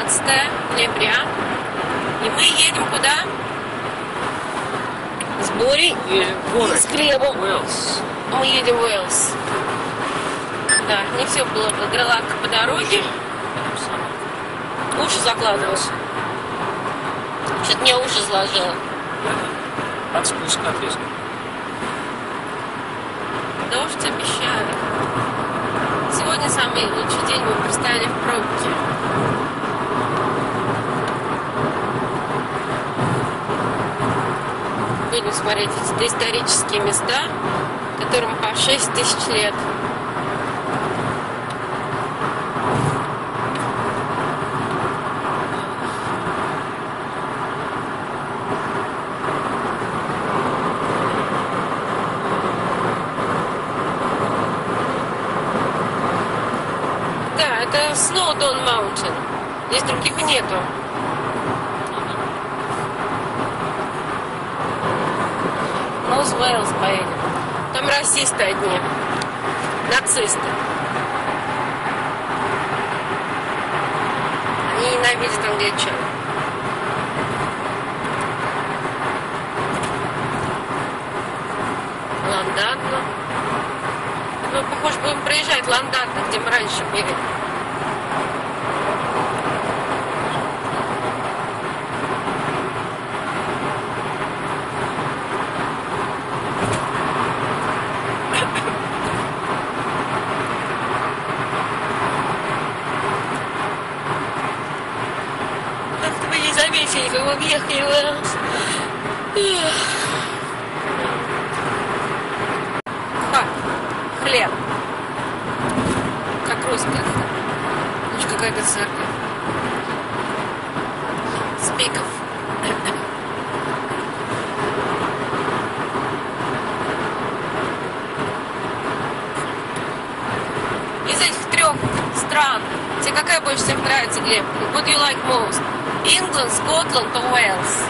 15 ноября. И мы едем куда? С Борей и с Глебом. Мы едем в Уэльс. Да, не все было гладко по дороге. Уши закладываешь. Что-то мне уши заложило. От спуска отрезка. Дождь обещали. Сегодня самый лучший день, мы простояли в пробке. Будем смотреть эти исторические места, которым по 6000 лет. Да, это Snowdon Mountain. Здесь других нету. Нос Уэллс поедем. Там расисты одни. Нацисты. Они ненавидят англичан. Лондонно. Мы, похоже, будем проезжать Лондонно, где мы раньше были. Как-то мы не заметили, как мы въехали в Уэллс. Хлеб. Как русская. Лучше какая-то церковь. Спиков. Из этих 3 стран тебе какая больше всех нравится, Глеб? What do you like most? England, Scotland or Wales?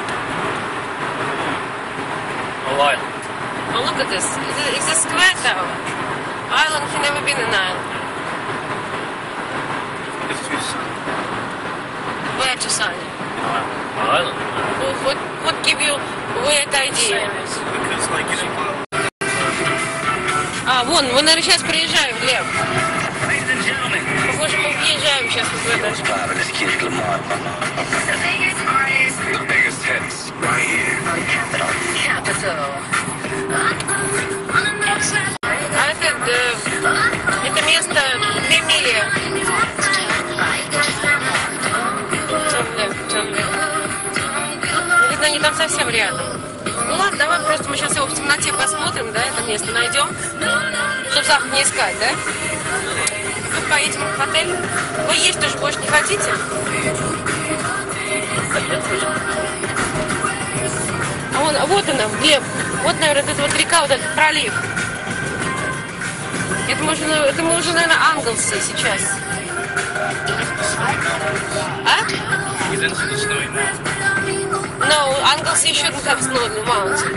Island. Oh, look at this. It's a square tower. Ireland has never been an island. Where to sign? Island. What give you weird idea? А, вон, мы, наверное, сейчас приезжаем, Глеб. Похоже, мы въезжаем сейчас в это. The biggest hits right here. А это место 2 мили. Видно, они там совсем рядом. Ну ладно, давай просто мы сейчас его в темноте посмотрим, да, это место найдем, чтобы завтра не искать, да? Мы поедем в отель. Вы есть тоже больше не хотите? А вот она, Глеб. Вот, наверное, это вот река, вот этот пролив. Это мы уже, наверное, Англси сейчас. А? No, Anglesey shouldn't have Snowdon Mountain.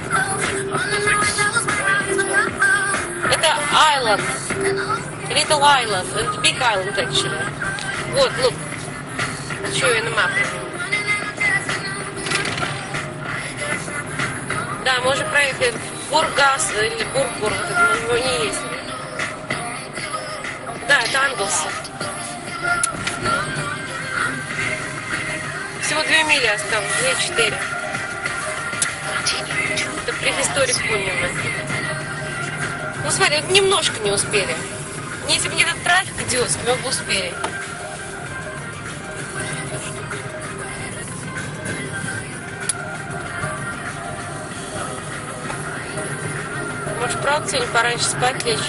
Это island. Little island. And big island, actually. Вот, look. Show you in the map. Да, мы уже проехали Бургас или Бургур, вот это мы его не ездили. Да, это Англси. Всего 2 мили осталось, 2-4. Это прехисторик Пунина. Ну смотри, вот немножко не успели. Если бы не этот трафик идиотский, мы бы успели. Может, правда, сегодня пораньше спать лечь?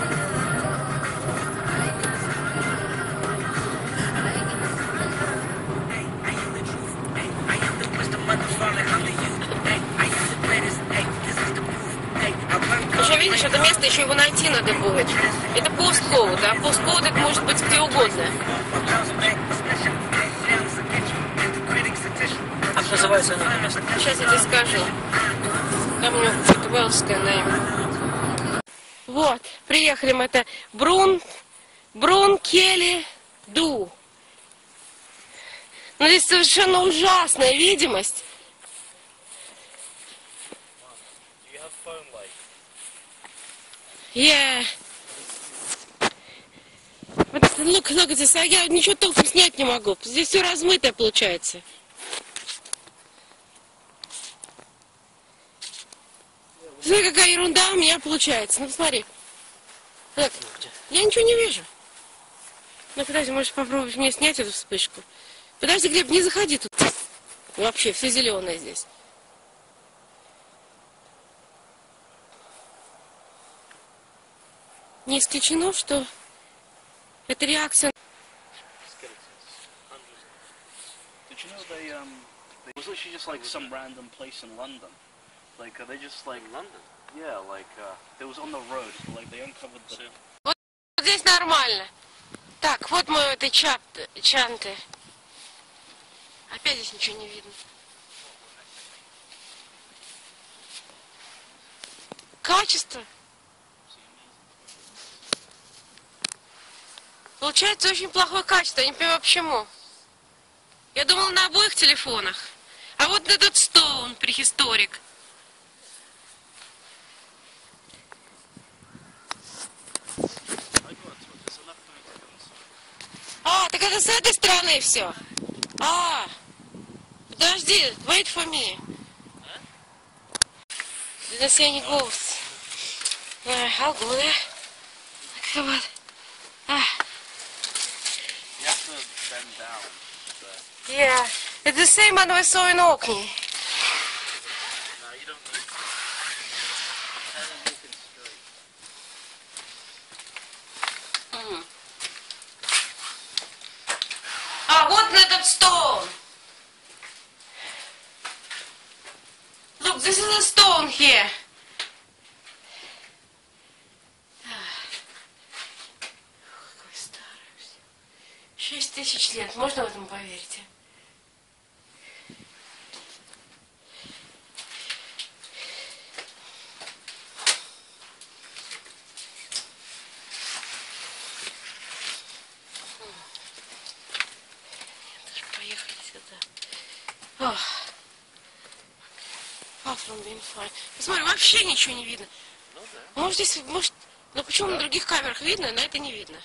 Уже видишь, это место еще его найти надо будет. Это Посткоуд, а Посткоуд это может быть где угодно. Как называется это место? Сейчас я тебе скажу. Там у него какое-то уэльское имя. Вот, приехали мы, это Брун Келли Ду. Но здесь совершенно ужасная видимость. Do you have phone light? Yeah. Вот, look at this. А я ничего толком снять не могу. Здесь все размытое получается. Смотри, какая ерунда у меня получается. Ну, смотри. Так, я ничего не вижу. Ну, подожди, можешь попробовать мне снять эту вспышку. Подожди, Глеб, не заходи тут. Вообще, все зеленое здесь. Не исключено, что это реакция. Did you know it was literally just like some random place in London. Like they just like London? yeah, like it was on the road, but, like they uncovered the. Вот здесь нормально. Так, вот мой этой чанты. Опять здесь ничего не видно. Качество. Получается очень плохое качество. Я не понимаю почему. Я думала на обоих телефонах. А вот этот Stone прихисторик. А, так это с этой стороны все. А, подожди, wait for me. Didn't see any ghosts. I'll go there. Come on. You have to bend down. Yeah, it's the same one we saw in Orkney. No, you don't need. Kind of looking straight. А, вот этот Stone. Look, this is a stone here. Какой старый все. 6000 лет. Можно в этом поверить? Поехали сюда. Far from being fine. Посмотри, вообще ничего не видно. Ну да. Может здесь, может, ну почему на других камерах видно, на это не видно?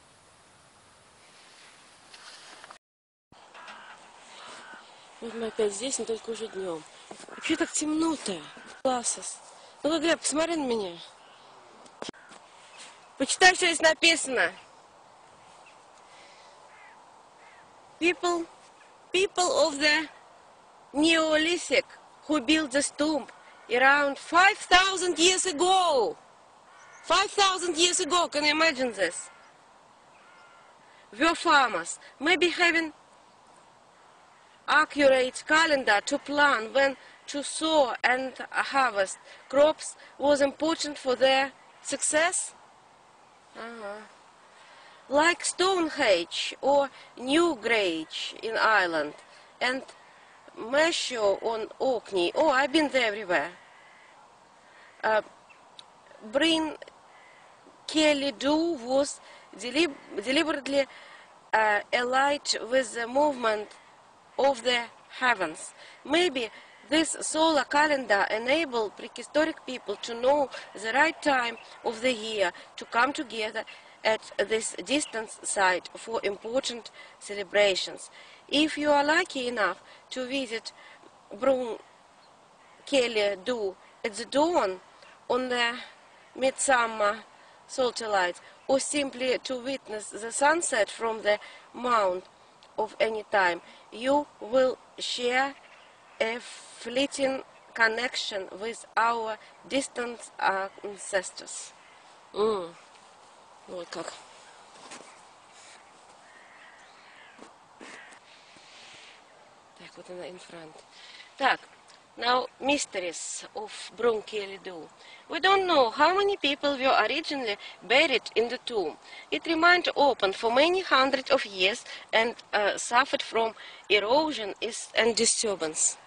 Вот мы опять здесь, но только уже днем. Вообще так темно-то. Классос. Ну-ка, Глеб, посмотри на меня. Почитай, что здесь написано. People of the Neolithic who built this tomb around 5,000 years ago. 5,000 years ago, can you imagine this? Were farmers, maybe having accurate calendar to plan when to sow and harvest crops was important for their success. Like Stonehenge or Newgrange in Ireland and Maeshowe on Orkney. Oh, I've been there everywhere. Bryn Kelly Dhu was deliberately allied with the movement of the heavens. Maybe this solar calendar enabled prehistoric people to know the right time of the year to come together at this distant site for important celebrations. If you are lucky enough to visit Bryn Kelly Dhu at the dawn on the midsummer solstice, or simply to witness the sunset from the mount of any time, you will share a fleeting connection with our distant ancestors. Вот как. Так, вот она in front. Так, now mysteries of Bryn Kelly Dhu. We don't know how many people were originally buried in the tomb. It remained open for many hundreds of years and suffered from erosion and disturbance.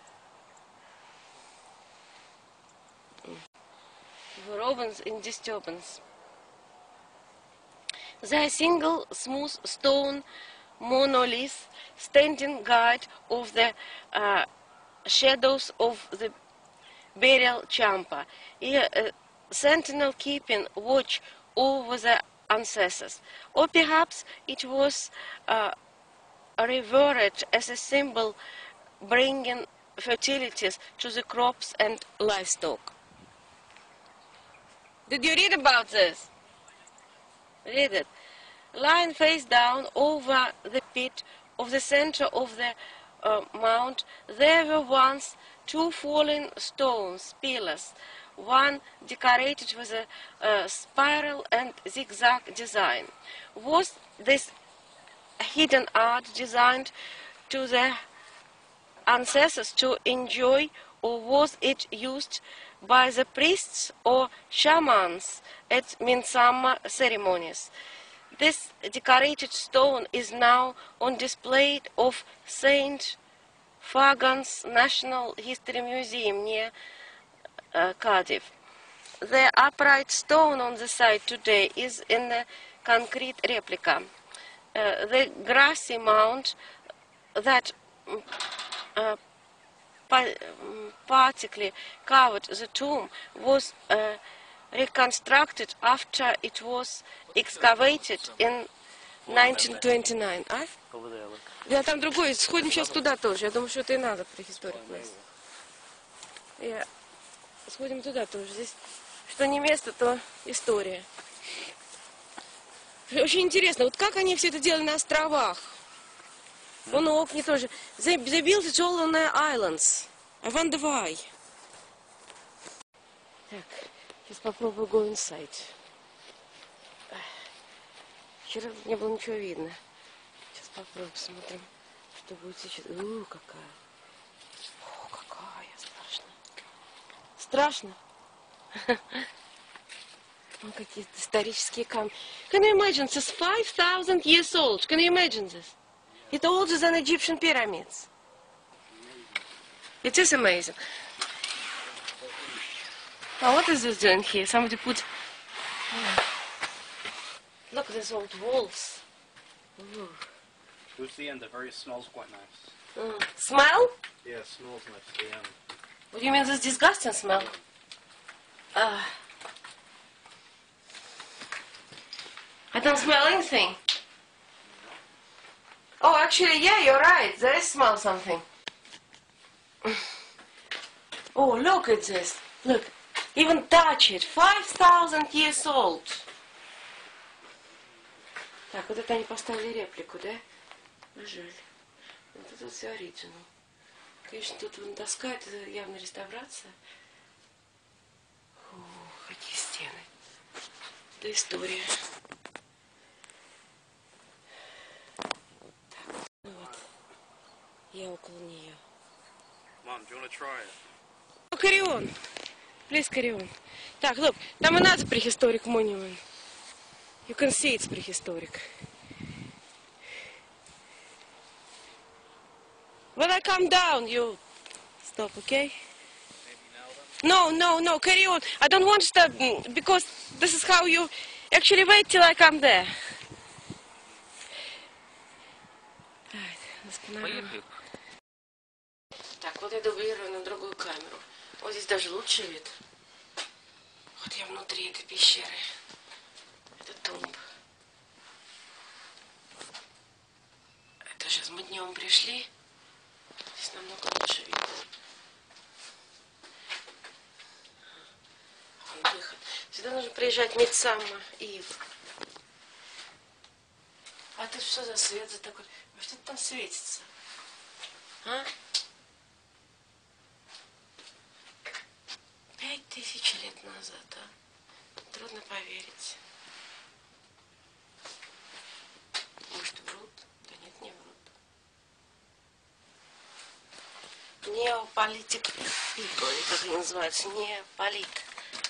Erosion and disturbance. The single smooth stone monolith standing guard of the shadows of the burial chamber, a sentinel keeping watch over the ancestors. Or perhaps it was revered as a symbol bringing fertilities to the crops and livestock. Did you read about this? Read it. Lying face down over the pit of the center of the mount, there were once two falling stones, pillars, one decorated with a spiral and zigzag design. Was this hidden art designed to the ancestors to enjoy, or was it used by the priests or shamans at midsummer ceremonies? This decorated stone is now on display of St. Fagan's National History Museum near Cardiff. The upright stone on the site today is in a concrete replica. The grassy mound that partially covered the tomb was reconstructed after it was excavated in 1929. А? Over there, look. Да, там другой. Сходим сейчас туда тоже. Я думаю, что это и надо prehistoric place. Сходим туда тоже. Здесь что не место, то история. Очень интересно, вот как они все это делали на островах? Вон у Окни тоже. They built it all on the islands. I wonder why. Так, сейчас попробую go inside. Вчера не было ничего видно. Сейчас попробуем, посмотрим, что будет сейчас. Какая. О, какая страшная. Страшно? Вон какие-то исторические камни. Can you imagine? This is 5,000 years old. Can you imagine this? It's older than Egyptian pyramids. It is amazing. Now what is this doing here? Somebody put... Look at these old walls. Ooh. Towards the end, the very smells quite nice. Smell? Yeah, it smells nice at the end. What do you mean this disgusting smell? I don't smell anything. Oh, actually, yeah, you're right. There is smell something. Oh, look at this. Look. Even touch it. 5,000 years old. Так, вот это они поставили реплику, да? Жаль. Вот это все оригинал. Конечно, тут вон доска, это явно реставрация. Ух, какие стены. Это история. Так, ну вот. Я около нее. Mom, do you want to try it? Carry on. Please carry on. Так, look, там another prehistoric monument. You can see it's prehistoric. When I come down, you stop, okay? No, carry on. I don't want to stop because this is how you actually wait till I come there. Так, вот я дублирую на другую камеру. Вот здесь даже лучше вид. Вот я внутри этой пещеры. Это тумб. Это сейчас мы днем пришли. Здесь намного лучше видно. Вон выход. Сюда нужно приезжать Midsummer Eve. А тут что за свет за такой? Что-то там светится. А? 5000 лет назад, а? Трудно поверить. Может, врут? Да нет, не врут. Неополитик people, или как они называются? Неополит.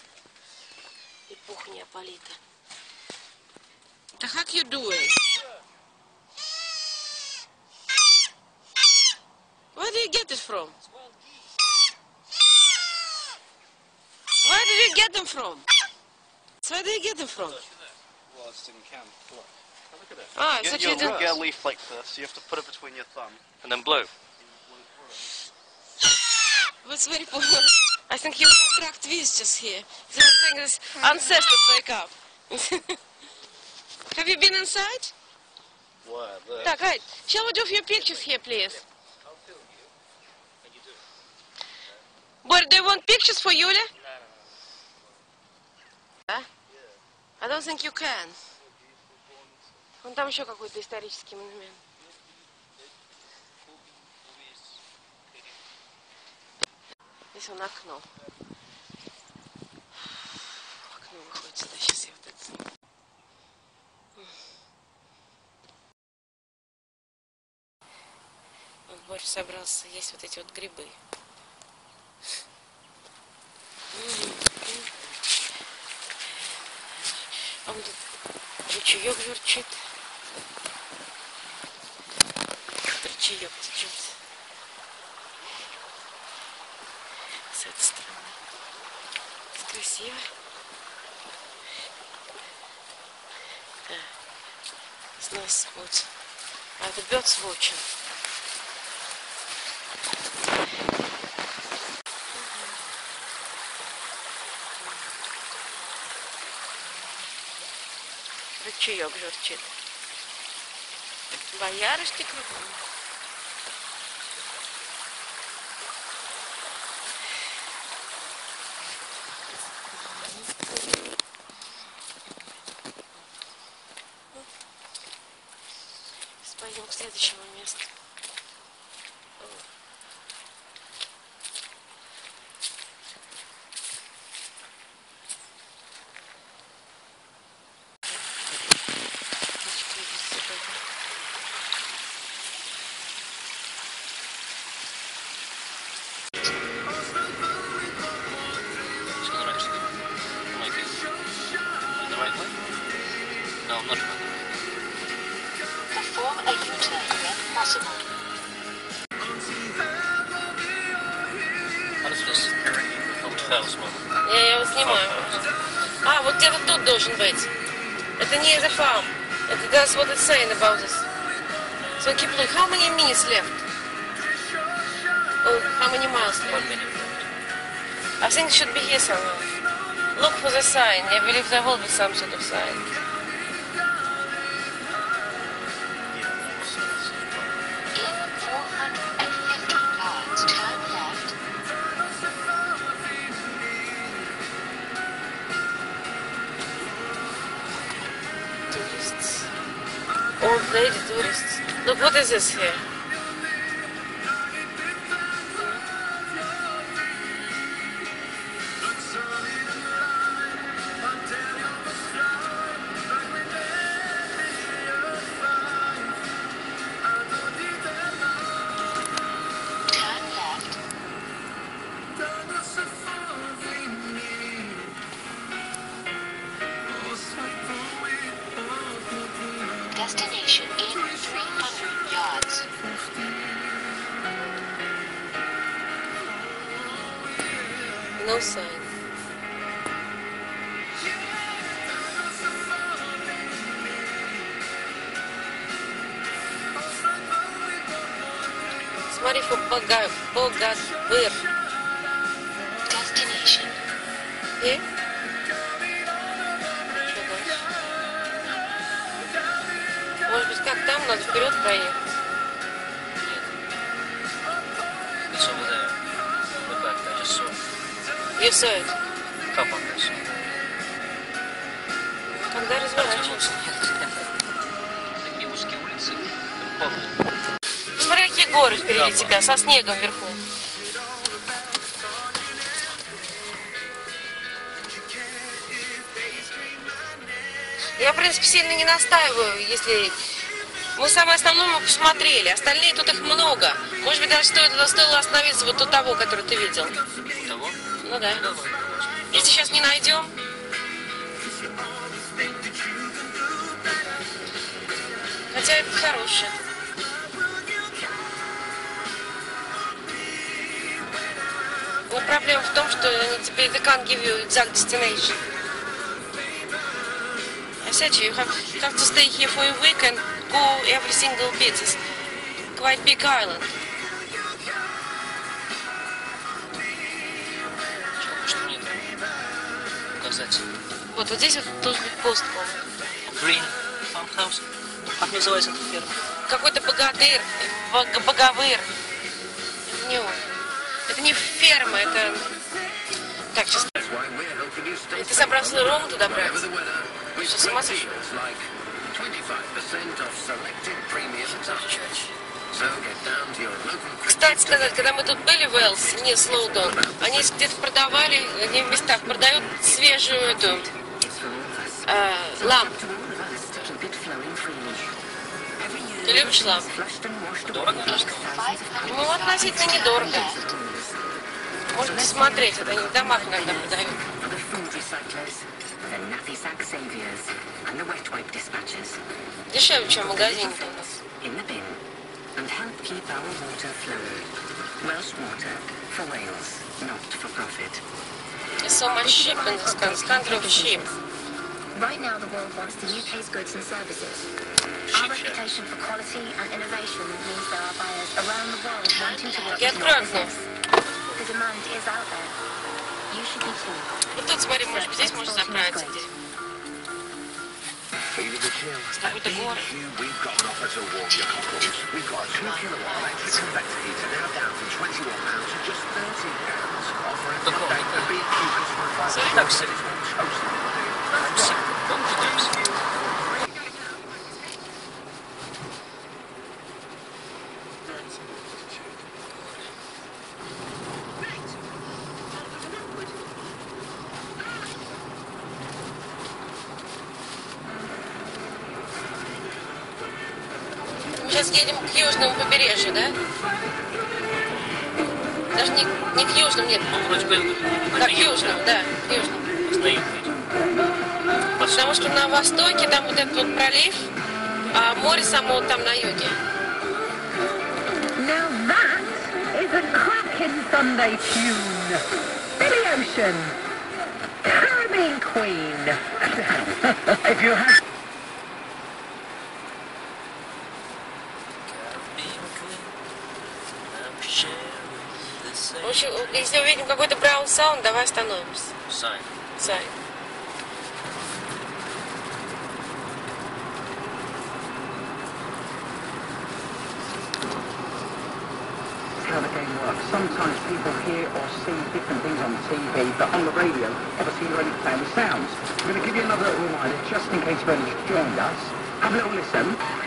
Эпоха неополита. Да как you doing? Where do you get it from? Where did you get them from? Where do you get them from? Well, it's in camp. Look. Ah, so you You'll didn't... get a leaf like this. You have to put it between your thumb. And then blow. What's very poor. I think you attract visitors here. The thing is, ancestors wake up. Have you been inside? What? Так, right. Shall we do a few pictures here, please? Боря, do you want pictures for Yulia? Да? I don't think you can. Вон там еще какой-то исторический монумент. Здесь вон окно. Окно выходит сюда. Сейчас я вот это сниму. Вот Боря собрался есть вот эти вот грибы. А вот тут ручеек журчит. Ручеек течет. С этой стороны. Это красиво. Nice spot. The birds watching. Ручеек журчит. Боярышки кругом. Пойдем к следующему месту. Я его снимаю. А, вот где-то тут должен быть. Это не the farm. Это that's what it's saying about this. So keep looking. How many minutes left? Oh, how many miles left? 1 minute. I think it should be here somewhere. Look for the sign. I believe there will be some sort of sign. Tourists. Old lady tourists. Look, what is this here? Destination in 300 yards. No sign. Смотри, Богатбыр. Destination. И? Что дальше? Может быть, как там, надо вперед проехать? It's over there. Look back, I just saw it. You saw it. Car park, I saw. Когда разворачиваться? Такие узкие улицы. Помню. Смотри, какие горы впереди тебя, со снегом вверху. Я, в принципе, сильно не настаиваю, если... Мы самое основное мы посмотрели, остальные тут их много. Может быть, даже стоило остановиться вот у того, который ты видел. У того? Ну да. Давай. Если сейчас не найдем... Хотя это хорошее. Но проблема в том, что они тебе they can't give you exact destination. I said to you, you have to stay here for a week and go every single bit. It's quite big island. Жалко, что нет указатель. Вот здесь вот должен быть пост. Green Farmhouse. Как называется эта ферма? Какой-то богатырь, боговыр. Это не он. Это не ферма, это... Так, сейчас. Ты собрался ровно туда брать? Что, с ума сошел? Кстати сказать, когда мы тут были в Уэллс, не Слоудон, они где-то продавали, они в местах продают свежую эту лампу. Ты любишь лампу? Дорого? Ну, относительно недорого. Можете смотреть, это они в домах иногда продают. Дешевле, чем в магазине у нас. There's so much sheep in this country of sheep. Right now, the world wants the UK's goods and services. Our reputation for quality and innovation means there are buyers around the world wanting to work Я with открою our окно. business. The demand is out there. You should be too. Вот тут, смотри, может быть, здесь можно заправиться где. Какой-то город. We've got an offer to warm your cockles. We've got a 2-kilowatt electric convector heater now down from £21 to just £13. Offering a B&Q customer Так, Сели. Мы сейчас едем к южному побережью, да? Даже не к южному, нет. Ну, вроде бы... Да, к южному, да, к южному. На юг едем. Потому что на востоке там вот этот вот пролив, а море само вот там на юге. Now that is a cracking Sunday tune. Billy Ocean, Caribbean Queen. If you have... В общем, если увидим какой-то браун саунд, давай остановимся. Сайн. Сай. How the game works. Sometimes people hear or see different things on TV, but on the radio, obviously you're only playing with sounds. I'm going to give you another little reminder, just in case you've only just joined us. Have a little listen.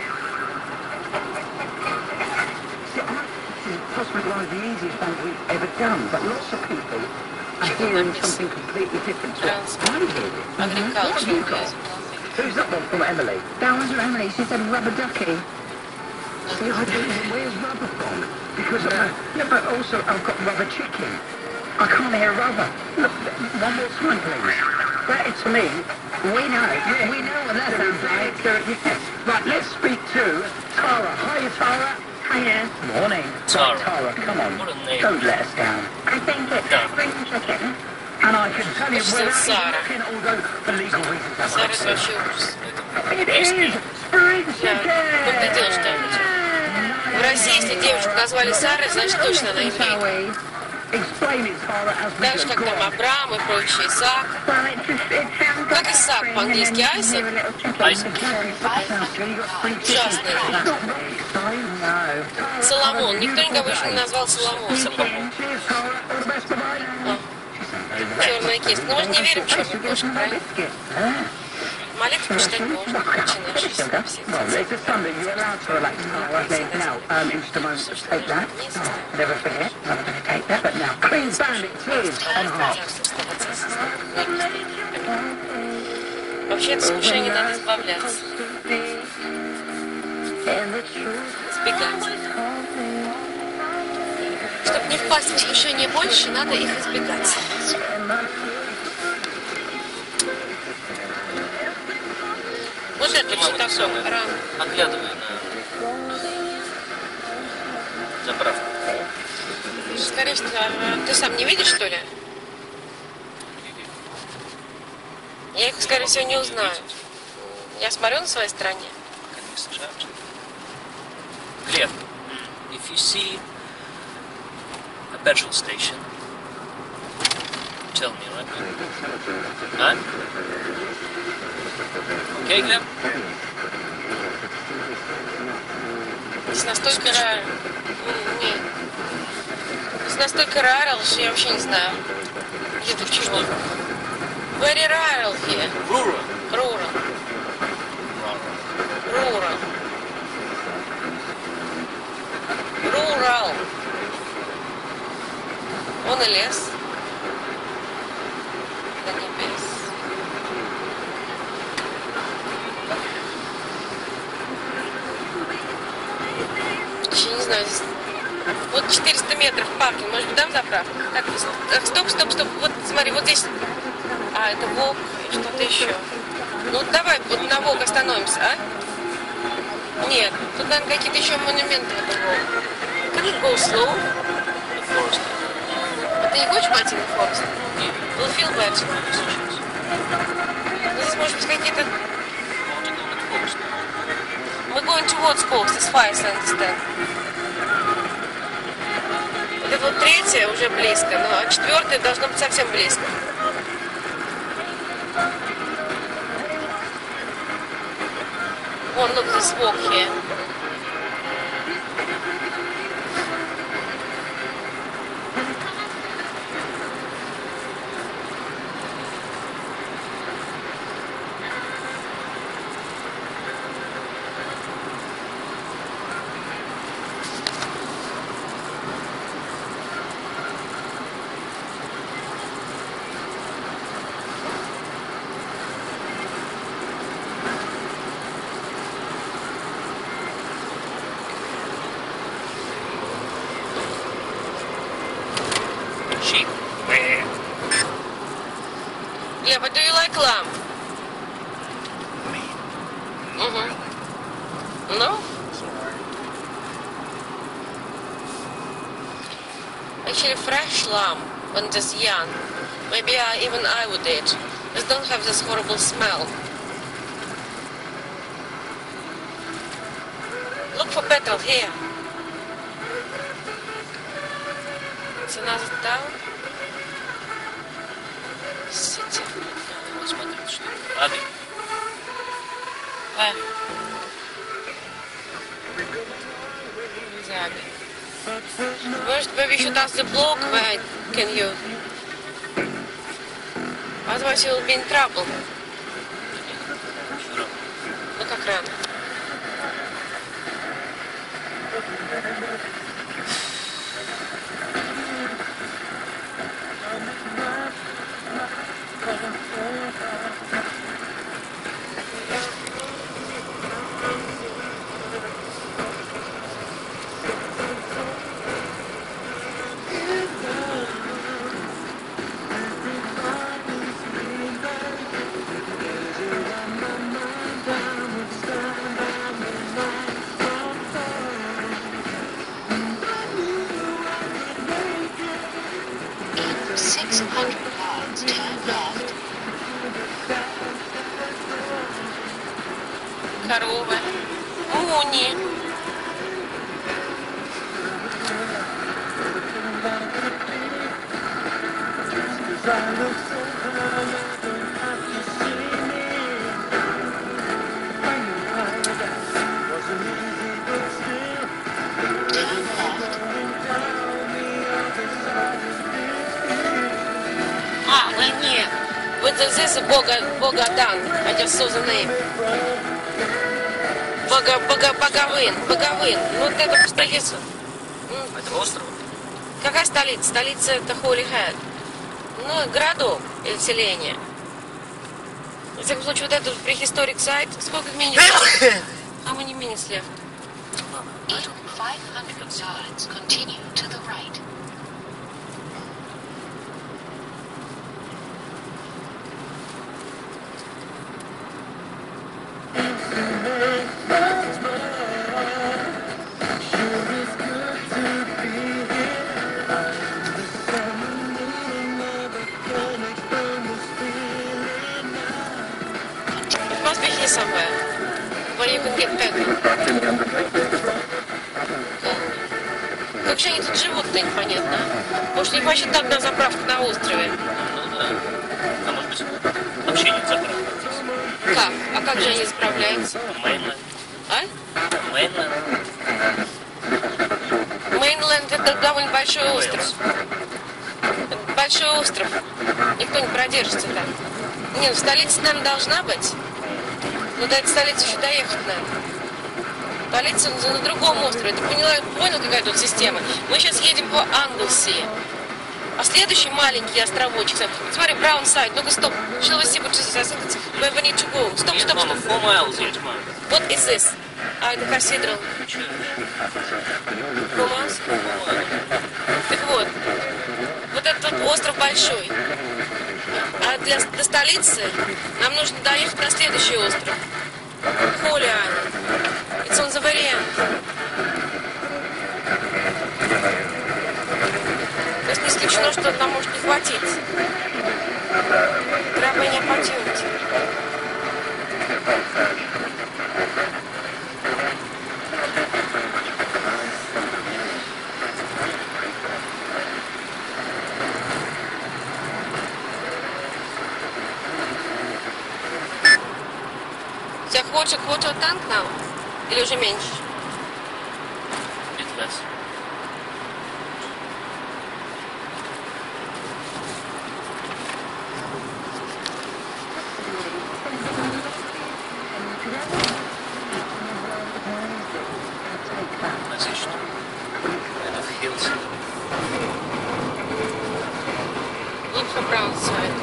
See, this is possibly one of the easiest ones we've ever done, but lots of people are hearing something completely different to what I'm hearing. What have you got? Who's that one from Emily? That was from Emily. She said rubber ducky. See, I don't know where's rubber from. Because yeah, but also I've got rubber chicken. I can't hear rubber. Look, one more time, please. That is to me. We know. We know what that sounds like. Yes. Right, let's speak to Tara. Hiya, Tara. Hiya. Morning. Tara. Right, Tara, come on. What a name. Don't let us down. I think it's Yeah. spring chicken. And I can tell you She's without Sarah. looking, although for legal reasons, that's Сара, not это so. вообще ужас. It is spring Я chicken. поглядела, что в России, если девушку назвали Сарой, значит точно она еврейка. Explain it, Tara, as we Так же, как go. там Абрам и прочие, Исаак. Well, it sounds Как like Исаак spring, по-английски, and then you Айсак? hear a little chicken. Айсак. Ужасное. No. Соломон. Никто никого еще не назвал Соломон. Cheers, Tara. All the best, bye-bye. Черная кисть. Но мы же не верим в черную кошку, правильно? Biscuit. Молитву почитать можно. Начинавшись. Well, it's a Sunday. You're allowed to relax now, I think. Now, in just a moment, take that. Never forget. I'm going to take that. But now, Clean Bandit, cheers on heart. Вообще от искушения надо избавляться. Избегать. Чтобы не впасть в искушение больше, надо их избегать. Вот это что такое? Рано. Оглядывай на заправку. Скорее всего, ты сам не видишь, что ли? Я их, скорее всего, не узнаю. Я смотрю на своей стороне. Конечно же. Глеб, if you see a petrol station, tell me, right? Huh? Okay, Глеб? Здесь настолько рaro. Нет. Здесь настолько рaro, что я вообще не знаю. Где тут чего? Very rural here. Rural. Rural. Rural. Rural. Вон и лес. До небес. Я не знаю, здесь... Вот 400 метров паркинг. Может быть, дам заправку? Так, стоп. Вот, смотри, вот здесь... А, это ВОК и что-то еще. Ну, давай вот на ВОК остановимся, а? Нет, тут, наверное, какие-то еще монументы в этом ВОК. Can you go slow? The forest. А ты не хочешь пойти на Форест? Will feel better. Ну, здесь, может быть, какие-то... Want to go to the forest? We're going towards coast, as far as I understand. Вот это вот третье уже близко, но а четвертое должно быть совсем близко. Вон, look, this walk here. Sheep. Yeah, but do you like lamb? No? Actually, fresh lamb when it is young. Maybe even I would eat. It don't have this horrible smell. Look for petrol here. It's another town. City. Вот смотри, что Аби. Where? Zabi. Может, maybe you should ask the bloke where can you... Otherwise you'll be in trouble. Ну как рано. In 600 yards, turn left. Коровы. Муни. Turn left. А, нет. Вот здесь Богадан. I just saw the name. Боговын. Ну, вот это столица. Это остров? Какая столица? Столица это Holy Head. Ну, городок или селение. В всяком случае, вот этот prehistoric site. Сколько минут? How many minutes left? In 500 yards, continue to the right. It must be here somewhere. Как же они тут живут-то, непонятно. Может, у них вообще так на заправка на острове? Ну да. А может быть, вообще нет заправки здесь. Как? А как же они заправляются? Мейнленд. А? Мейнленд. Мейнленд — это довольно большой остров. Большой остров. Никто не продержится там. Не, ну столица, наверное, должна быть. Но до этой столицы еще доехать надо. Столица на другом острове. Ты понял, какая тут система? Мы сейчас едем по Англси. А следующий маленький островочек. Смотри, Браунсайд. Ну-ка, стоп. Shall we see what this is? Where we need to go? Стоп, стоп, стоп. 4 miles, едем. What is this? А, это Cathedral. Кумас? Так вот. Вот этот вот остров большой. А до столицы нам нужно доехать на следующий остров. Holy Island. It's on the very end. То есть не исключено, что нам может не хватить. Треба не потянуть. У тебя хватит танк нам? Или уже меньше? Bit less. Отлично. Это в Хиллсе. Look for Brownside.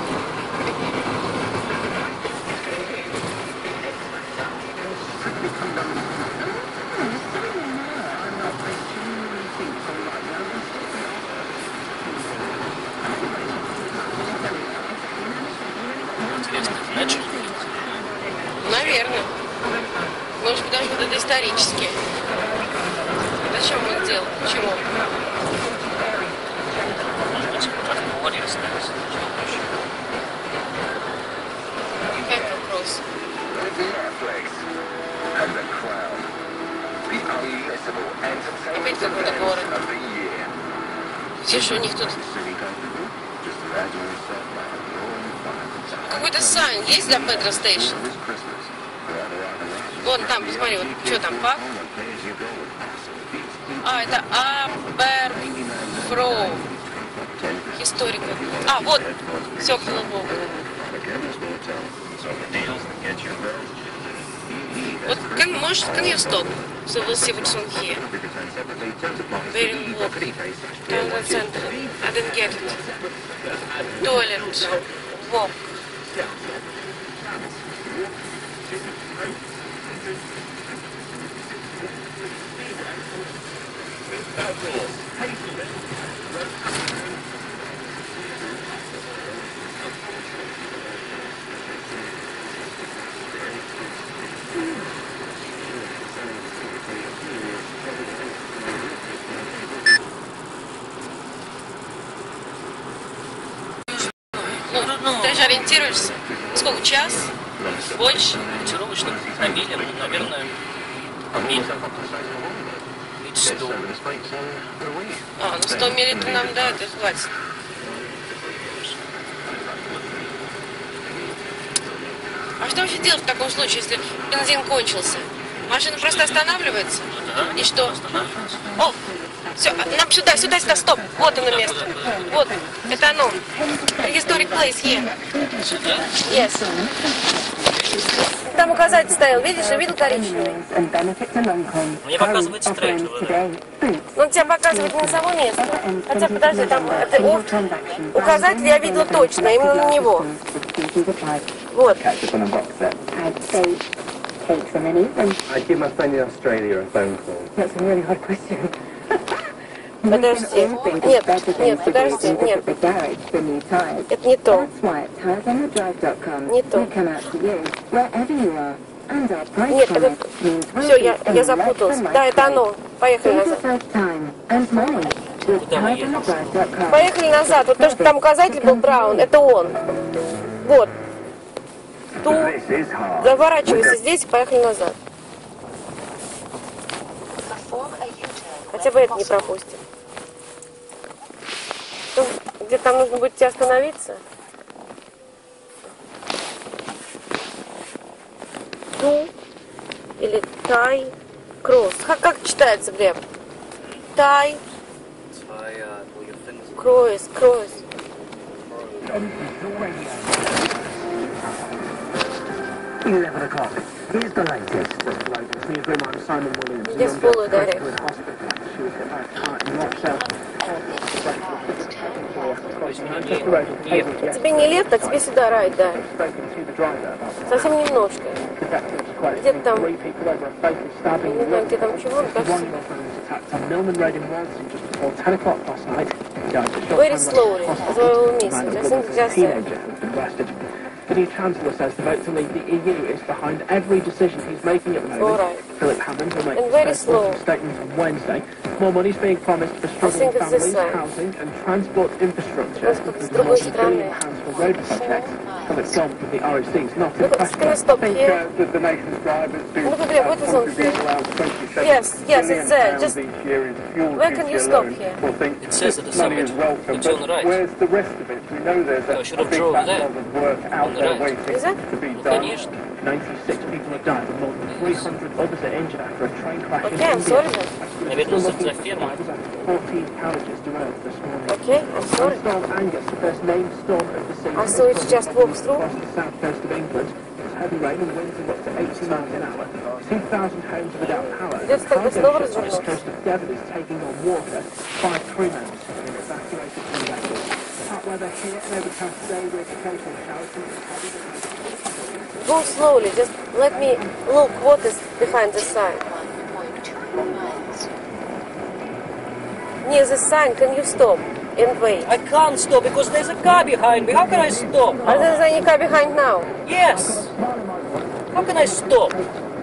Интересно, это начали? Наверное. Может быть, даже вот это исторические. Зачем мы это делаем? Почему? Может быть, как море остались. Как вопрос? Опять какой-то город. Где же у них тут? Какой-то сайн есть для Петро Стейшн? Вон там, посмотри, вот что там, паб? А, это Аберфроу. Историка. А, вот, все, Филиппов. Вот, можешь, can you stop? So we'll see what's on here. Where in walk? Town center. I didn't get it. Toilet. Walk. Ну, ты же ориентируешься? Сколько, час? Больше? Ориентировочно на миле, наверное, миль 100. А, ну 100 миллилитров нам, да, это хватит. А что вообще делать в таком случае, если бензин кончился? Машина просто останавливается? И что? О, все, нам сюда, стоп. Вот оно место. Вот, это оно. Historic place, here. Yes. Там указатель стоял, видишь, видел коричневый? Мне показывает стрейт. Он тебя показывает не на само место. Хотя, подожди, там это указатель я видела точно, именно на него. Вот. I'd give my friend in Australia a phone call. That's a really hard question. Подожди. Нет, подожди, нет. Это не то. Не то. Нет, это... Все, я запуталась. Да, это оно. Поехали назад. Поехали назад. Вот то, что там указатель был Браун, это он. Вот. Заворачивайся здесь и поехали назад. хотя бы это не пропустим. Где там нужно будет тебе остановиться? Ту или тай кросс. Как читается, Глеб? Тай кросс, кросс. 11 o'clock. Here's the latest. Newsroom, I'm Simon Williams. Здесь полу ударит. She was hit by a car in Rochdale. Тебе не лет, а тебе сюда райд, да. Совсем немножко. Где-то там, я не знаю, где там чего, но кажется. Very slowly, as I will miss it. I think just The new Chancellor says the vote to leave the EU is behind every decision he's making at the moment. Right. Philip Hammond will make And very slow. a statement on Wednesday. More money is being promised for struggling families, housing and transport infrastructure. С другой стороны. For road projects. Philip Gomb from the RSD is not in Look, it's gonna stop here. The nation's drivers do Look at that, what is on here? around 27 Yes, it's there. Just each year in fuel where can you duty stop alone. here? We'll think It says at the money summit, is welcome, it's on the but right. where's the rest of it? We know there's I should a have big drove there. backlog of work out On the there right. waiting Is it? to be Ну, done. конечно. 96 people have died and more than 300 others are injured after a train crash in Okay, I'm India. sorry then. Наверное, за ферму. 14 carriages derailed this morning. Okay, I'm sorry. Storm Angus, the first named storm of the season, I saw it just walk through. across the south coast of England. It's heavy rain and winds of up to 80 miles an hour. 2,000 homes without power. Just The так cargo снова ship on the развернуться. coast of Devon is taking on water. 5 crew members have been evacuated from the vessel. Hot weather here and overcast today with occasional showers and heavy rain. Go slowly, just let me look what is behind the sign. 1.2 miles. Near the sign, can you stop and wait? I can't stop because there's a car behind me. How can I stop? Are there any car behind now? Yes. How can I stop?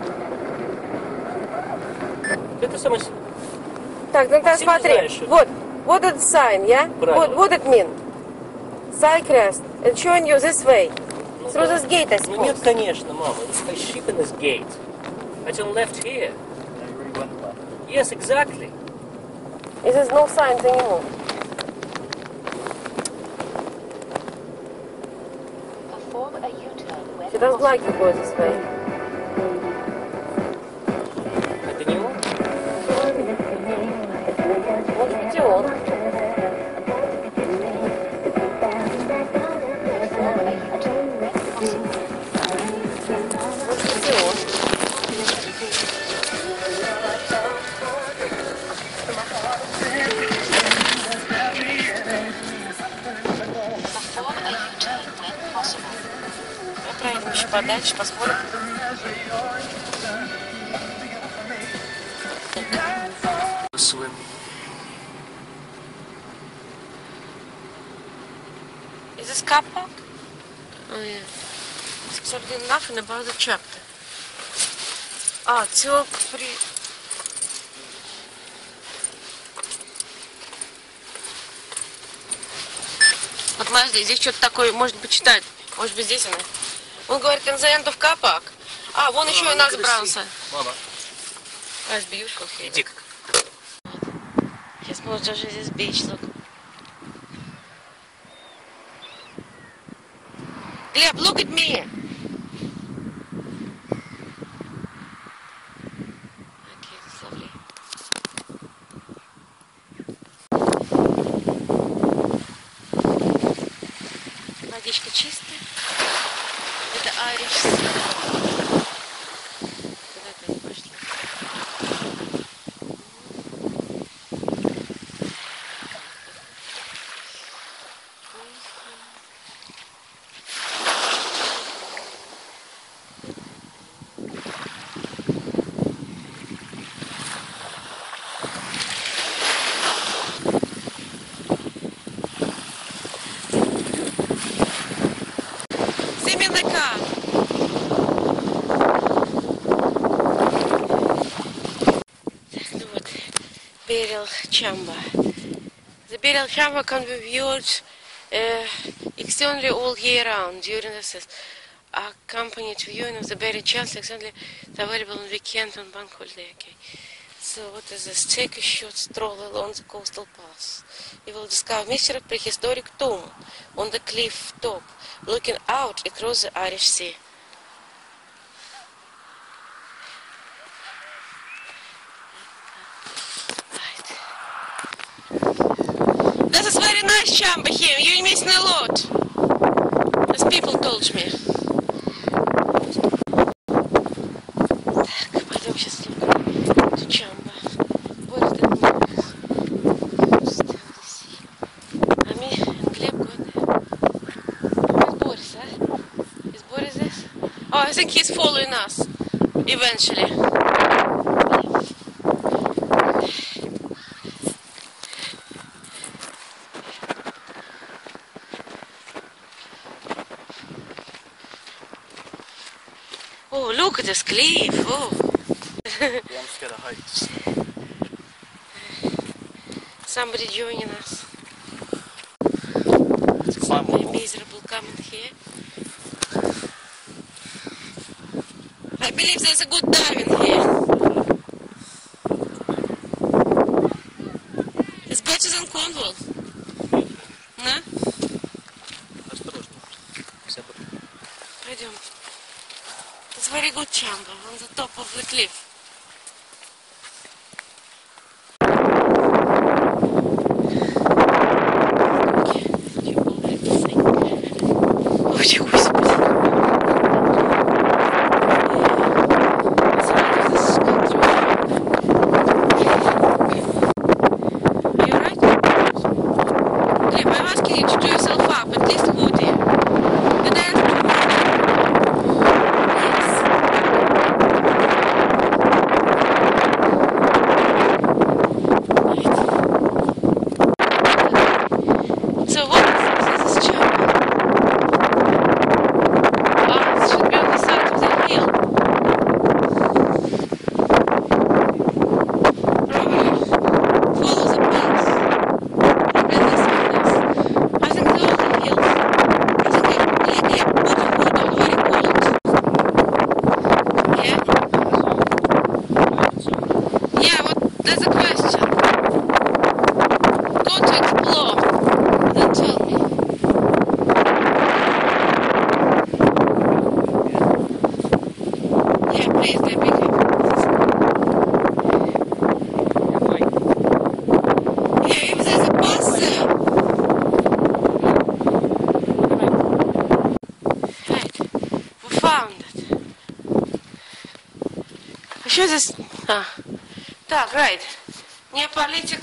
Это самое... Так, ну Всем смотри. знаешь. Вот этот sign, yeah? Правильно. What it mean? Cyclist, and showing you this way. Through this gate, I Ну нет, suppose. конечно, мама. There's a ship in this gate. I turned left here. Yes, exactly. It is no signs anymore. Perform a U-turn when She doesn't like to go this way. Это не он? Может быть и он. Может быть и он. perform a U-turn when possible. Мы проедем еще подальше, посмотрим. Swim. Is this car park? Oh yeah. It's exactly nothing about the chapter. Тёк при... Вот смотри, здесь что-то такое, может почитать. Может быть, здесь она. Он говорит, in the end of car park. Вон еще и нас забрался. Мама, It's beautiful here. иди. Сейчас может даже здесь beach, look. Глеб, look at me. Okay, it's lovely. Водичка чистая. Это Irish Sea. Куда-то они пошли. Семенака. Ну вот, Burial Chamber. The Burial Chamber can be viewed externally all year round during the season. Accompanied to viewing of the buried chance externally available on weekend on bank holiday. Okay. So what is this? Take a short stroll along the coastal path. You will discover mysterious prehistoric tomb on the cliff top, looking out across the Irish Sea. Right. This is very nice chamber here. You're missing a lot, as people told me. Так, пойдем сейчас в chamber. What is that noise? Still the sea. А me and Gleb go there. Where's Boris, huh? Is Boris this? Oh, I think he's following us. Eventually. Oh, look at this cliff. Oh. Yeah, I'm scared of heights. Somebody joining us. Let's climb Somebody one. miserable coming here. I believe there's a good diving here. It's better than Cornwall. No? Осторожно. Пойдем. It's very good chamber on the top of the cliff. Ой, господи. Are you right? Gleb, I'm asking you to do yourself up, at least hoodie. Did I ask you? Yes. Right. So what is this chamber? Oh, it should be on the side of the hill. Probably follow the path. Probably this one is. I think those are the hills. I think they put a hood on very cold. Yeah? Yeah, what, that's a question. Go to explore. Then tell me. Yeah, please, they're big. Yeah, if there's a bus there. Right, we found it. А что здесь? Так, right. Неополитик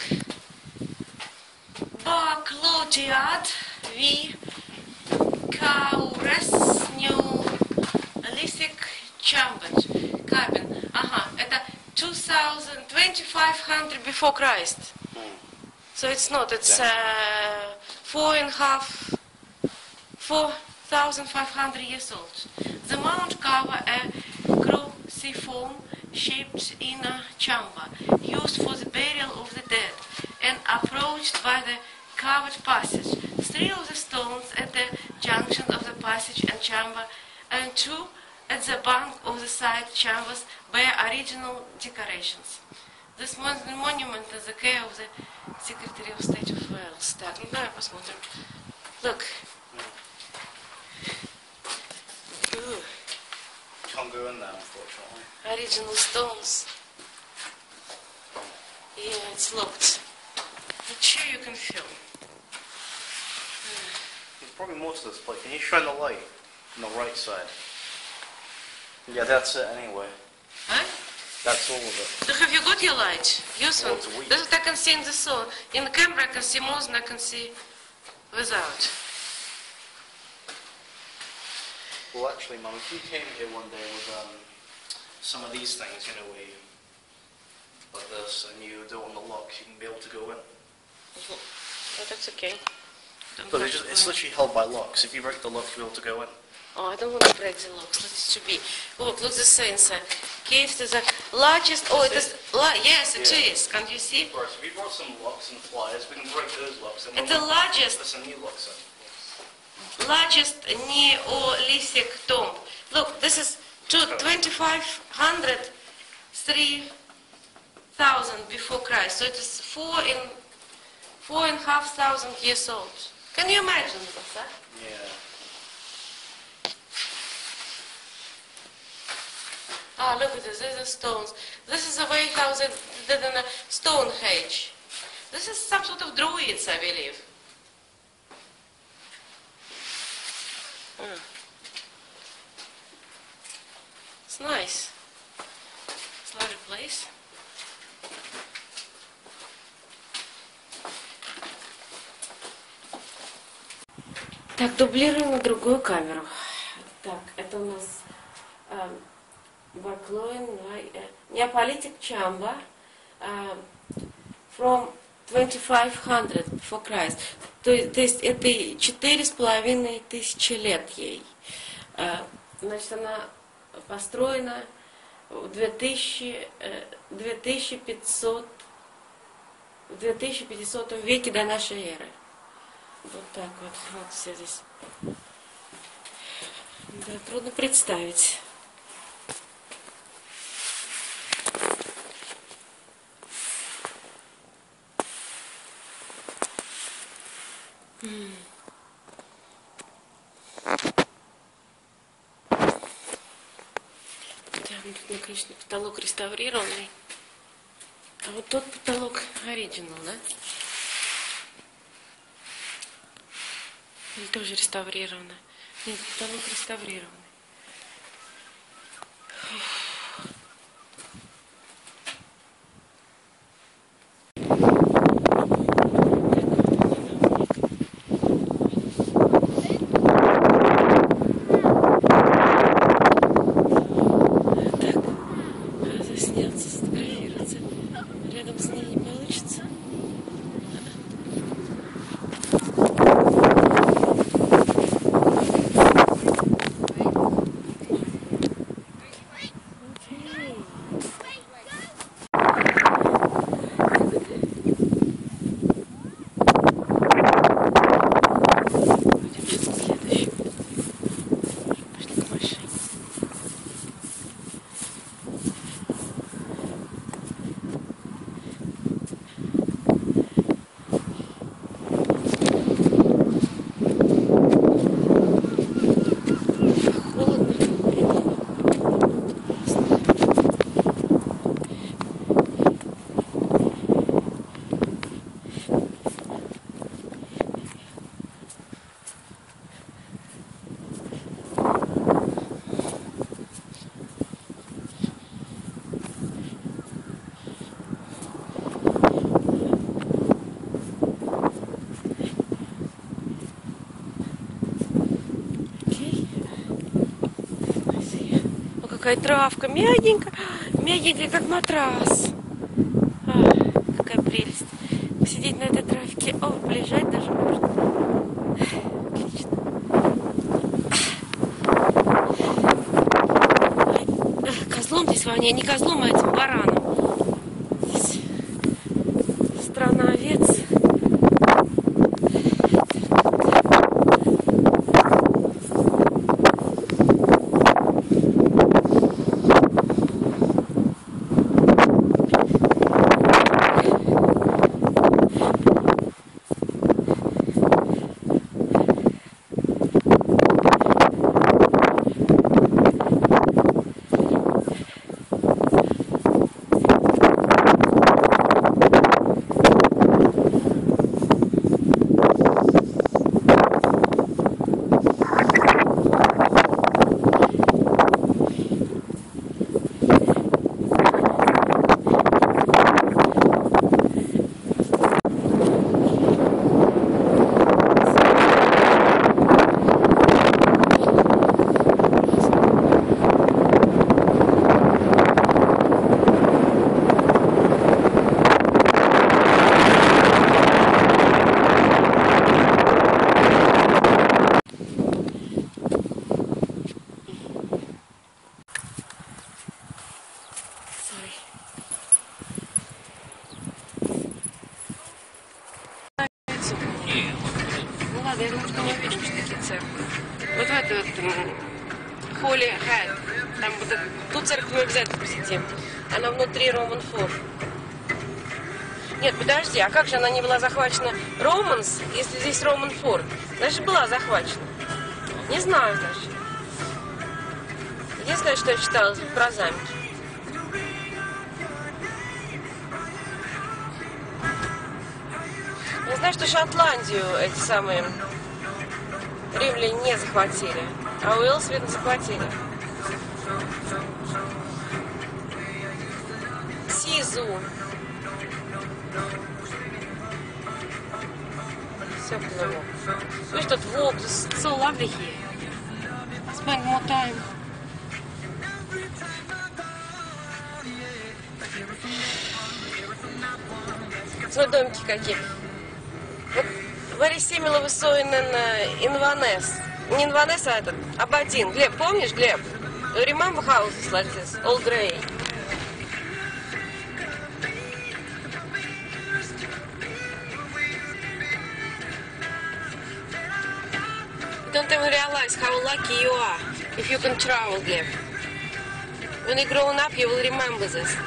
Баклотиад V. Kaures Neolithic cabin. Ага, это 2500 before Christ. So it's not, it's 4,500 years old. The mount cover a cruciform shaped inner chamber, used for the burial of the dead, and approached by the covered passage. 3 of the stones at the junction of the passage and chamber, and 2 at the bank of the side chambers bear original decorations. This monument is the care of the Secretary of State of Wales. Так, ну давай посмотрим. Look. Ooh. Can't go in there, unfortunately. Original stones. Yeah, it's locked. Not sure you can film. There's probably more to this place. Can you shine the light on the right side? Yeah, that's it anyway. Huh? That's all of it. So have you got your light? Use one. Well, it's weak. That's what I can see in the soul. In the camera I can see more than I can see without. Well, actually, Mum, if you came here one day with some of these things, you know, where you, like this, and you do it on the locks, you can be able to go in. But that's okay. Don't But have it's, to it's go in. literally held by locks. If you break the lock, you'll be able to go in. Oh, I don't want to break the locks. Let it to be. Look the sensor. Cave to the largest. Oh, it is. Yes, it Yeah. is. Can you see? Right, so if you brought some locks and flyers, we can break those locks. And It's the largest. There's some new locks in. Largest Neolithic tomb. Look, this is 2500, 4,500 before Christ. So it is 4,500 years old. Can you imagine this? Huh? Yeah. Ah, look at this. These are stones. This is the way how they did in a Stonehenge. This is some sort of druids, I believe. It's nice. It's a lovely place. Так, дублируем на другую камеру. Так, это у нас Neapolitic chamber from 2500 before Christ. То есть это 4500 лет ей. Значит, она построена в 2500 веке до нашей эры. Вот так вот все здесь. Да, трудно представить. Ну, конечно, потолок реставрированный. А вот тот потолок оригинал, да? Или тоже реставрированный? Нет, потолок реставрированный. Какая травка, мягенькая, мягенькая, как матрас. Какая прелесть. Сидеть на этой травке, лежать даже можно. Отлично. Козлом здесь во мне, не козлом, а этим бараном. Здесь страна овец. Я думаю, что мы увидим, что такие церкви. Вот в этот Holy Head. Там вот эту церковь мы обязательно посетим. Она внутри Roman Fort. Нет, подожди, а как же она не была захвачена Романс, если здесь Роман Форд? Значит, была захвачена. Не знаю, значит. Единственное, что я читала про замки. Я знаю, что Шотландию эти самые римляне не захватили, а Уэльс, видно, захватили. Сизу. Все плыву. Видишь, тут walk, so lovely here. Spend more time. Смотри, домики какие. Вот very similar with so in Inverness. Не Inverness, а этот, Абадин. Глеб, помнишь, Глеб? You remember houses like this? All grey. You don't even realize how lucky you are if you can travel, Gleb. When you grow up, you will remember this.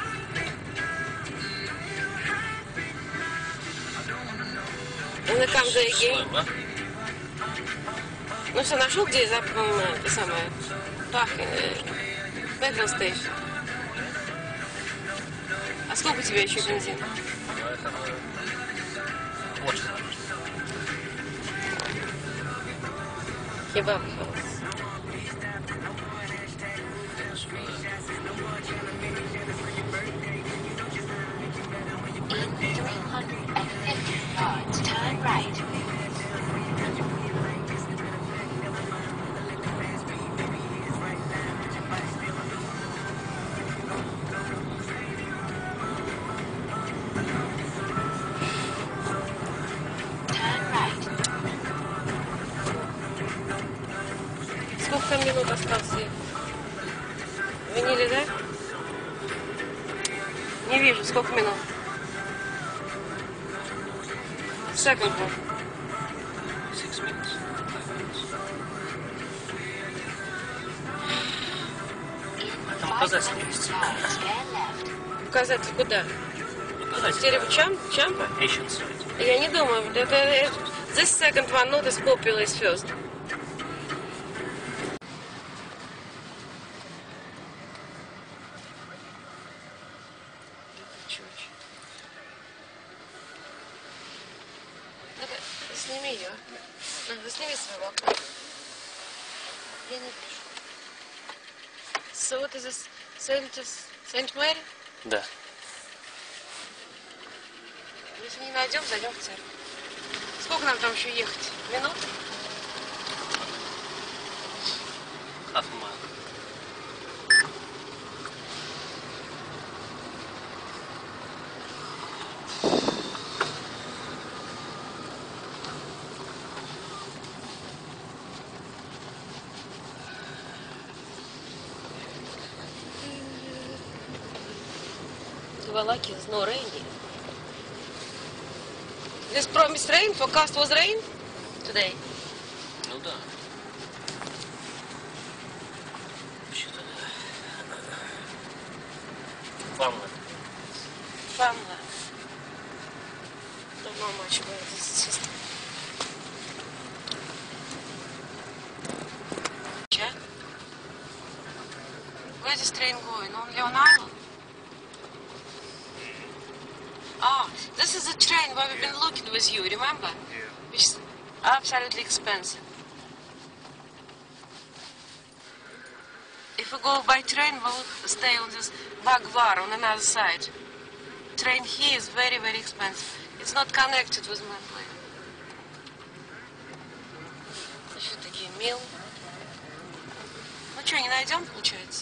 And come there again. Ну что, нашел, где это самое, метро стейшн? А сколько у тебя еще бензин? Kebab house. In 350 yards, turn right. Сколько минут осталось? Винили, да? Не вижу, сколько минут. Second one. 6 minutes. 5 minutes. Там указатель есть. Указатель куда? Дерево Чампа? Asian side. Я не думаю. Это this second one not as popular as first. Сними ее. Сними своего окна. Я не вижу. So what is this? Saint Mary? Да. Если не найдем, зайдем в церковь. Сколько нам там еще ехать? Минут? Half a mile. Lucky, there's no rain here. This promised rain, forecast was rain today. Ну да. Вообще-то да. Farmland. Farmland. Don't know much about this system. Check. Where's this train going? Only on island? Oh, this is the train where we've been looking with you, remember? Yeah. Which is absolutely expensive. If we go by train, we'll stay on this Bagvar on another side. Train here is very, very expensive. It's not connected with my plane. Еще такие мил. Ну что, не найдем, получается?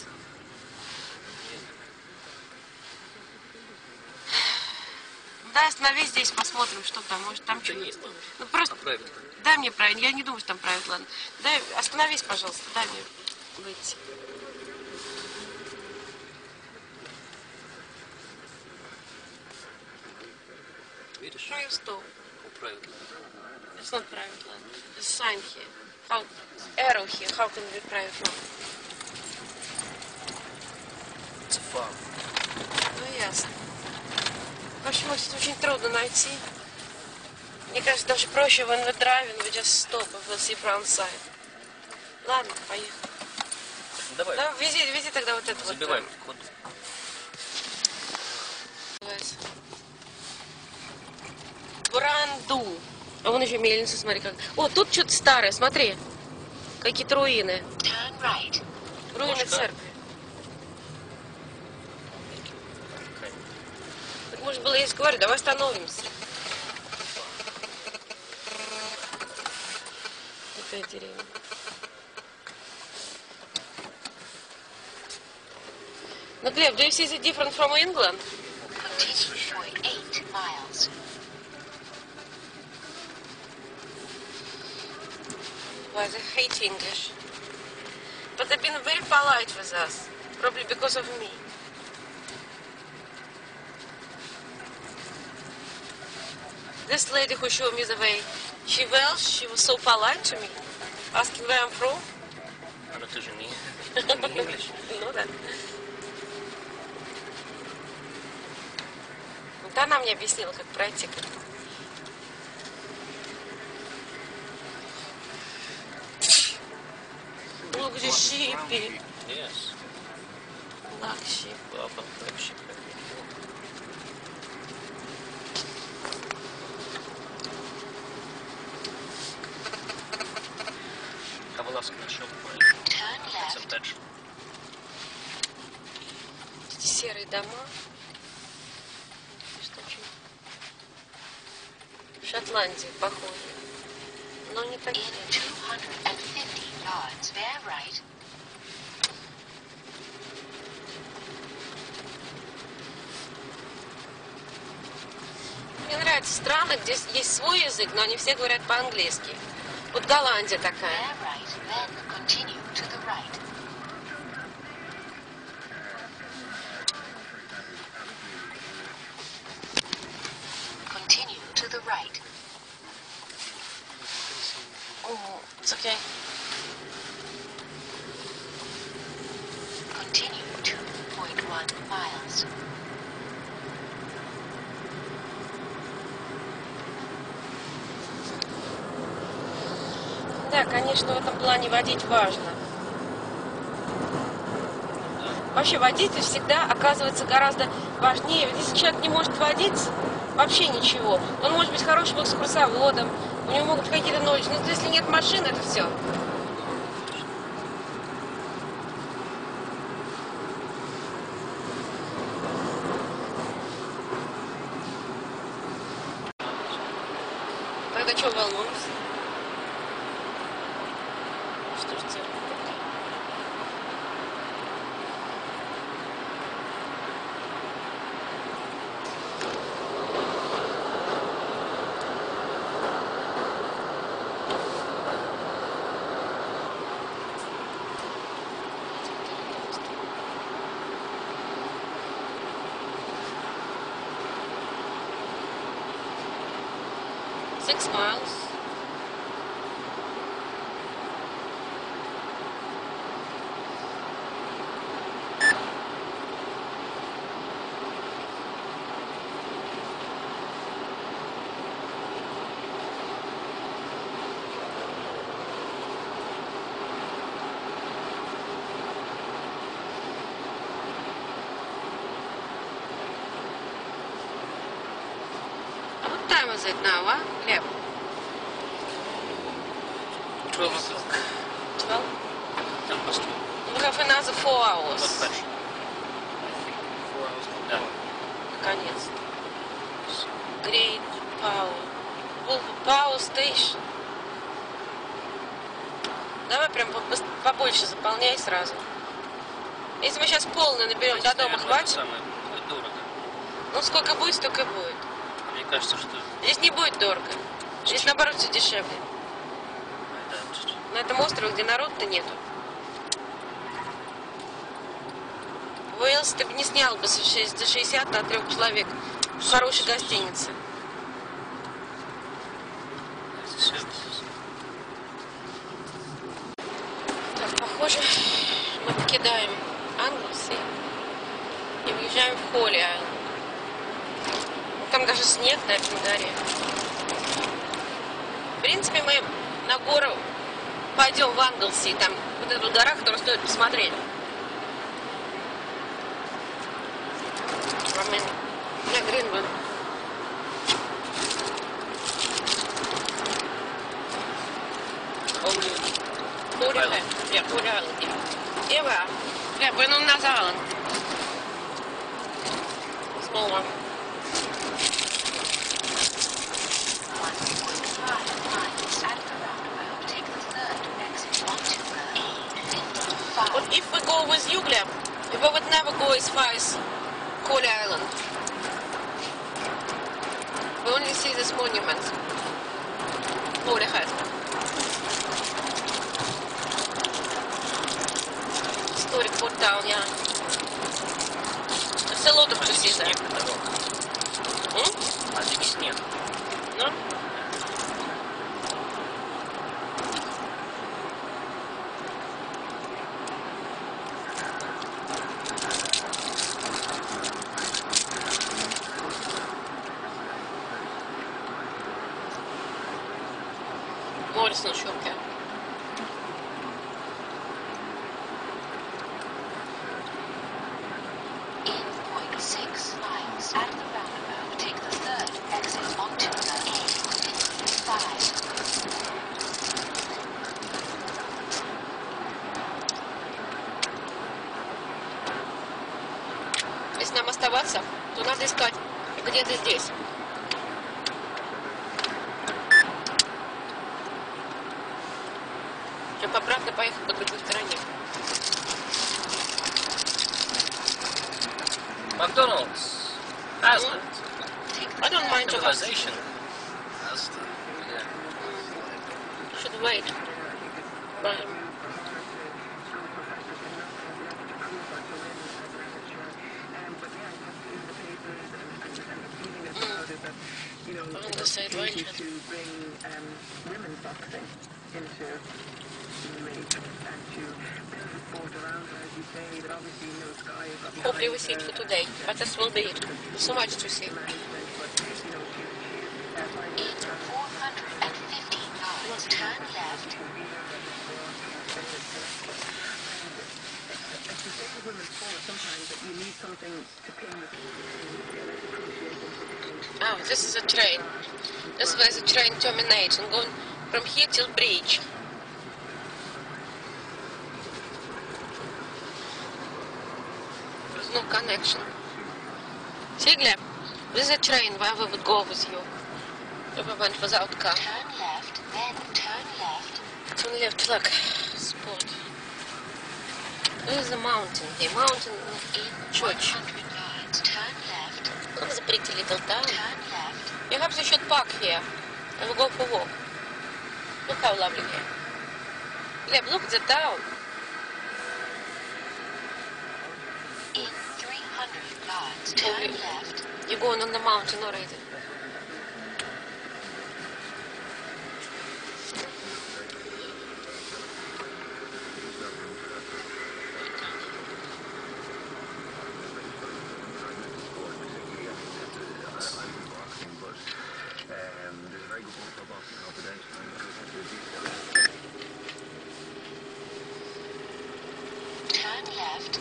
Да, остановись здесь, посмотрим, что там. Может, там что-то есть. Ну, просто дай мне правильно. Я не думаю, что там правильно. Ладно. Дай, остановись, пожалуйста, дай мне выйти. Видишь? No, you stop. Private land. It's not private land. There's a sign here. How, arrow here. How can it be private land? It's a farm. Ну, ясно. В общем, это очень трудно найти. Мне кажется, даже проще when we're driving, we just stop and we'll see brown side. Ладно, поехали. Давай. Да, вези тогда вот это Забиваем вот. код. Бранду. А вон еще мельница, смотри как. О, тут что-то старое, смотри. Какие-то руины. Turn right. Руины Пушка. церкви. Так можно было, если говорю, давай остановимся. Опять деревья. Ну, Глеб, do you see it different from England? Continue for 8 miles. Why they hate English? But they've been very polite with us, probably because of me. This lady who showed me the way, she was so polite to me, asking where I'm from. Она тоже не English. Ну да. Вот она мне объяснила, как пройти. Look, the sheepy. Yes. Black sheep. Папа, вообще. Каваловский нашел Turn left. центр. Эти серые дома. Что очень в Шотландии похоже. Но не In такие. 250 yards, bear right. Мне нравятся страны, где есть свой язык, но они все говорят по-английски. Вот Голландия такая. Bear right, then continue to the right. Continue to the right. It's okay. Continue 2.1 miles. Да, конечно, в этом плане водить важно. Вообще водитель всегда оказывается гораздо важнее. Ведь если человек не может водить вообще ничего, он может быть хорошим экскурсоводом, у него могут быть какие-то knowledge, но если нет машины, это все. Тогда что волнуемся? Что ж делать? 6 miles. What time is it now, huh? Gleb? 12 o'clock. 12? 10 past 12. We have another 4 Not hours. bad. I think 4 hours. Да. Наконец. Great Power. Power Station. Давай прям побольше заполняй сразу. Если мы сейчас полный наберем, до дома Наверное, хватит? самое будет дорого. Ну сколько будет, столько и будет. Мне кажется, что... Здесь не будет дорого. Здесь наоборот все дешевле. Да, чуть-чуть. На этом острове, где народ-то нету. В Уэльсе ты бы не снял бы за 60 на 3 человек в хорошей гостинице. Здесь всё. Так, похоже, мы покидаем Англию и въезжаем в Холли. даже снег на этой горе. В принципе, мы на гору пойдем в Англси, там вот эта гора, которую стоит посмотреть. На Гринвуд. Holy Island. Yeah, Holy Island, yeah. Yeah, we're on another island. Small one. 1.5 miles at the roundabout, take the third exit onto the A55. But if we go with you, Gleb, we would never go as far as Holy Island. We only see this monument. Holy Head. Historic Port Town, yeah. There's a lot of to see there. Мальчик снег. No? Morrison Shopke. In 0.6 miles at the roundabout, take the third exit onto the A55. Если нам оставаться, то надо искать где-то здесь. Чтобы обратно поехать по другой стороне. McDonald's. Asland. I don't mind to have. Civilization. Should wait. But You know, on the side, right? to bring women's boxing into the league and to build a sport around it, as you say, that obviously no Sky has got hopefully we see it for today. But this will be it. So much to see. management, but you know, In 450 yards, turn left. as you say with women's sport, sometimes that you need something to pin the Oh, this is a train. This is where the train terminates and going from here till bridge. There's no connection. See, Gleb, this is a train where we would go with you. If we went without car. Turn left, then turn left. Turn left, look. Spot. There's a mountain here. Mountain In church. 100 yards, turn left. Look, the pretty little town. Turn left. Perhaps we should park here and we'll go for a walk. Look how lovely here. Gleb, look at the town. In 300 yards, turn left. You're going on the mountain already. Turn left.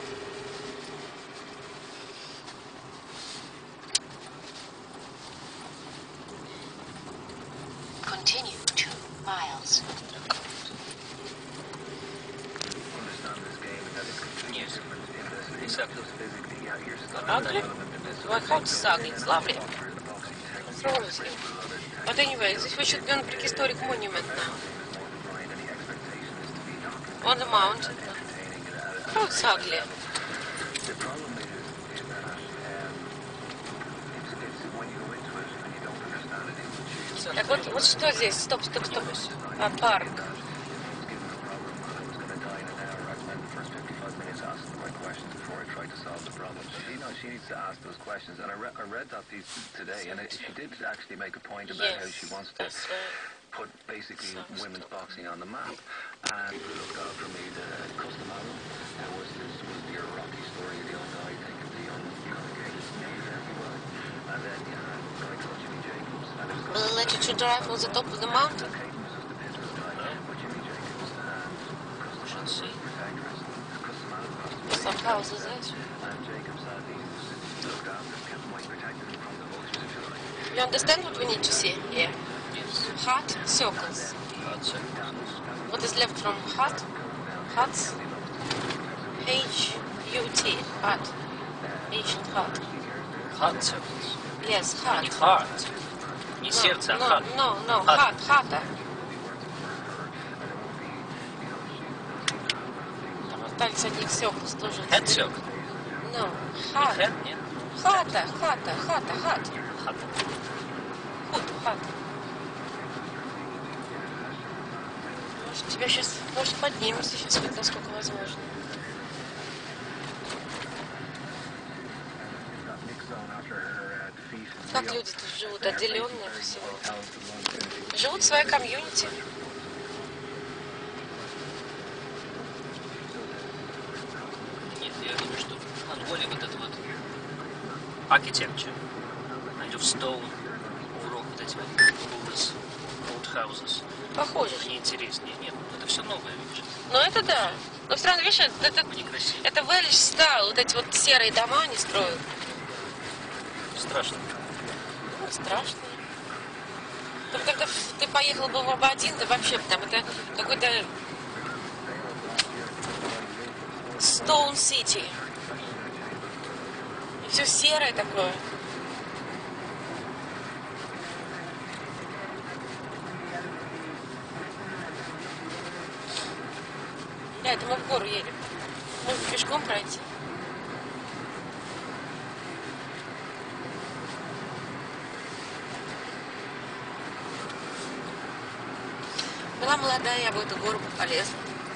Continue 2 miles. Yes. Exactly. Ugly? Well, how it's ugly. It's lovely. What's wrong with you? But anyway, this we should be on prehistoric monument now. On the mountain. How it's ugly. The problem is that it's when you go into it and you don't understand it, it will Так вот что здесь? Стоп. А, парк. She needs to ask those questions, and I read that piece today, and she did actually make a point about how she wants to That's right. put basically women's boxing on the map. And looked out for me the custom album. Was your Rocky story, the young guy taking the young guy, if you will, and then you had a guy called Will it let you to drive on the top of the mountain? Should see. Some houses there. You understand what we need to see here? Yes. Hut, circles. Hut circles. What is left from hut? Huts? H-U-T. Hut. Ancient hut. Hut circles. Yes, Не hut. heart. Не сердце, а хат. No, Hut. хата. Там остались одних circles тоже. Head circle. No, hut. Head, нет? Хата. Хат. Худ, хата. Может, тебя сейчас, может, поднимется сейчас, хоть насколько возможно. Как люди тут живут, отделенные от всего. Живут в своей комьюнити. Нет, я думаю, что в Монголии вот это вот architecture, kind of stone, урок вот эти вот old houses. Похоже. Они интереснее. Нет, это все новое, видишь. Ну это да. Но все равно, видишь, Они красивые. это Village Style. Вот эти вот серые дома они строят. Страшно. Ну, страшно. Только когда ты поехал бы в Абадин, да вообще там это какой-то Stone City. И все серое такое. Да, это мы в гору едем. Можно пешком пройти. Была молодая, я бы эту гору полезла.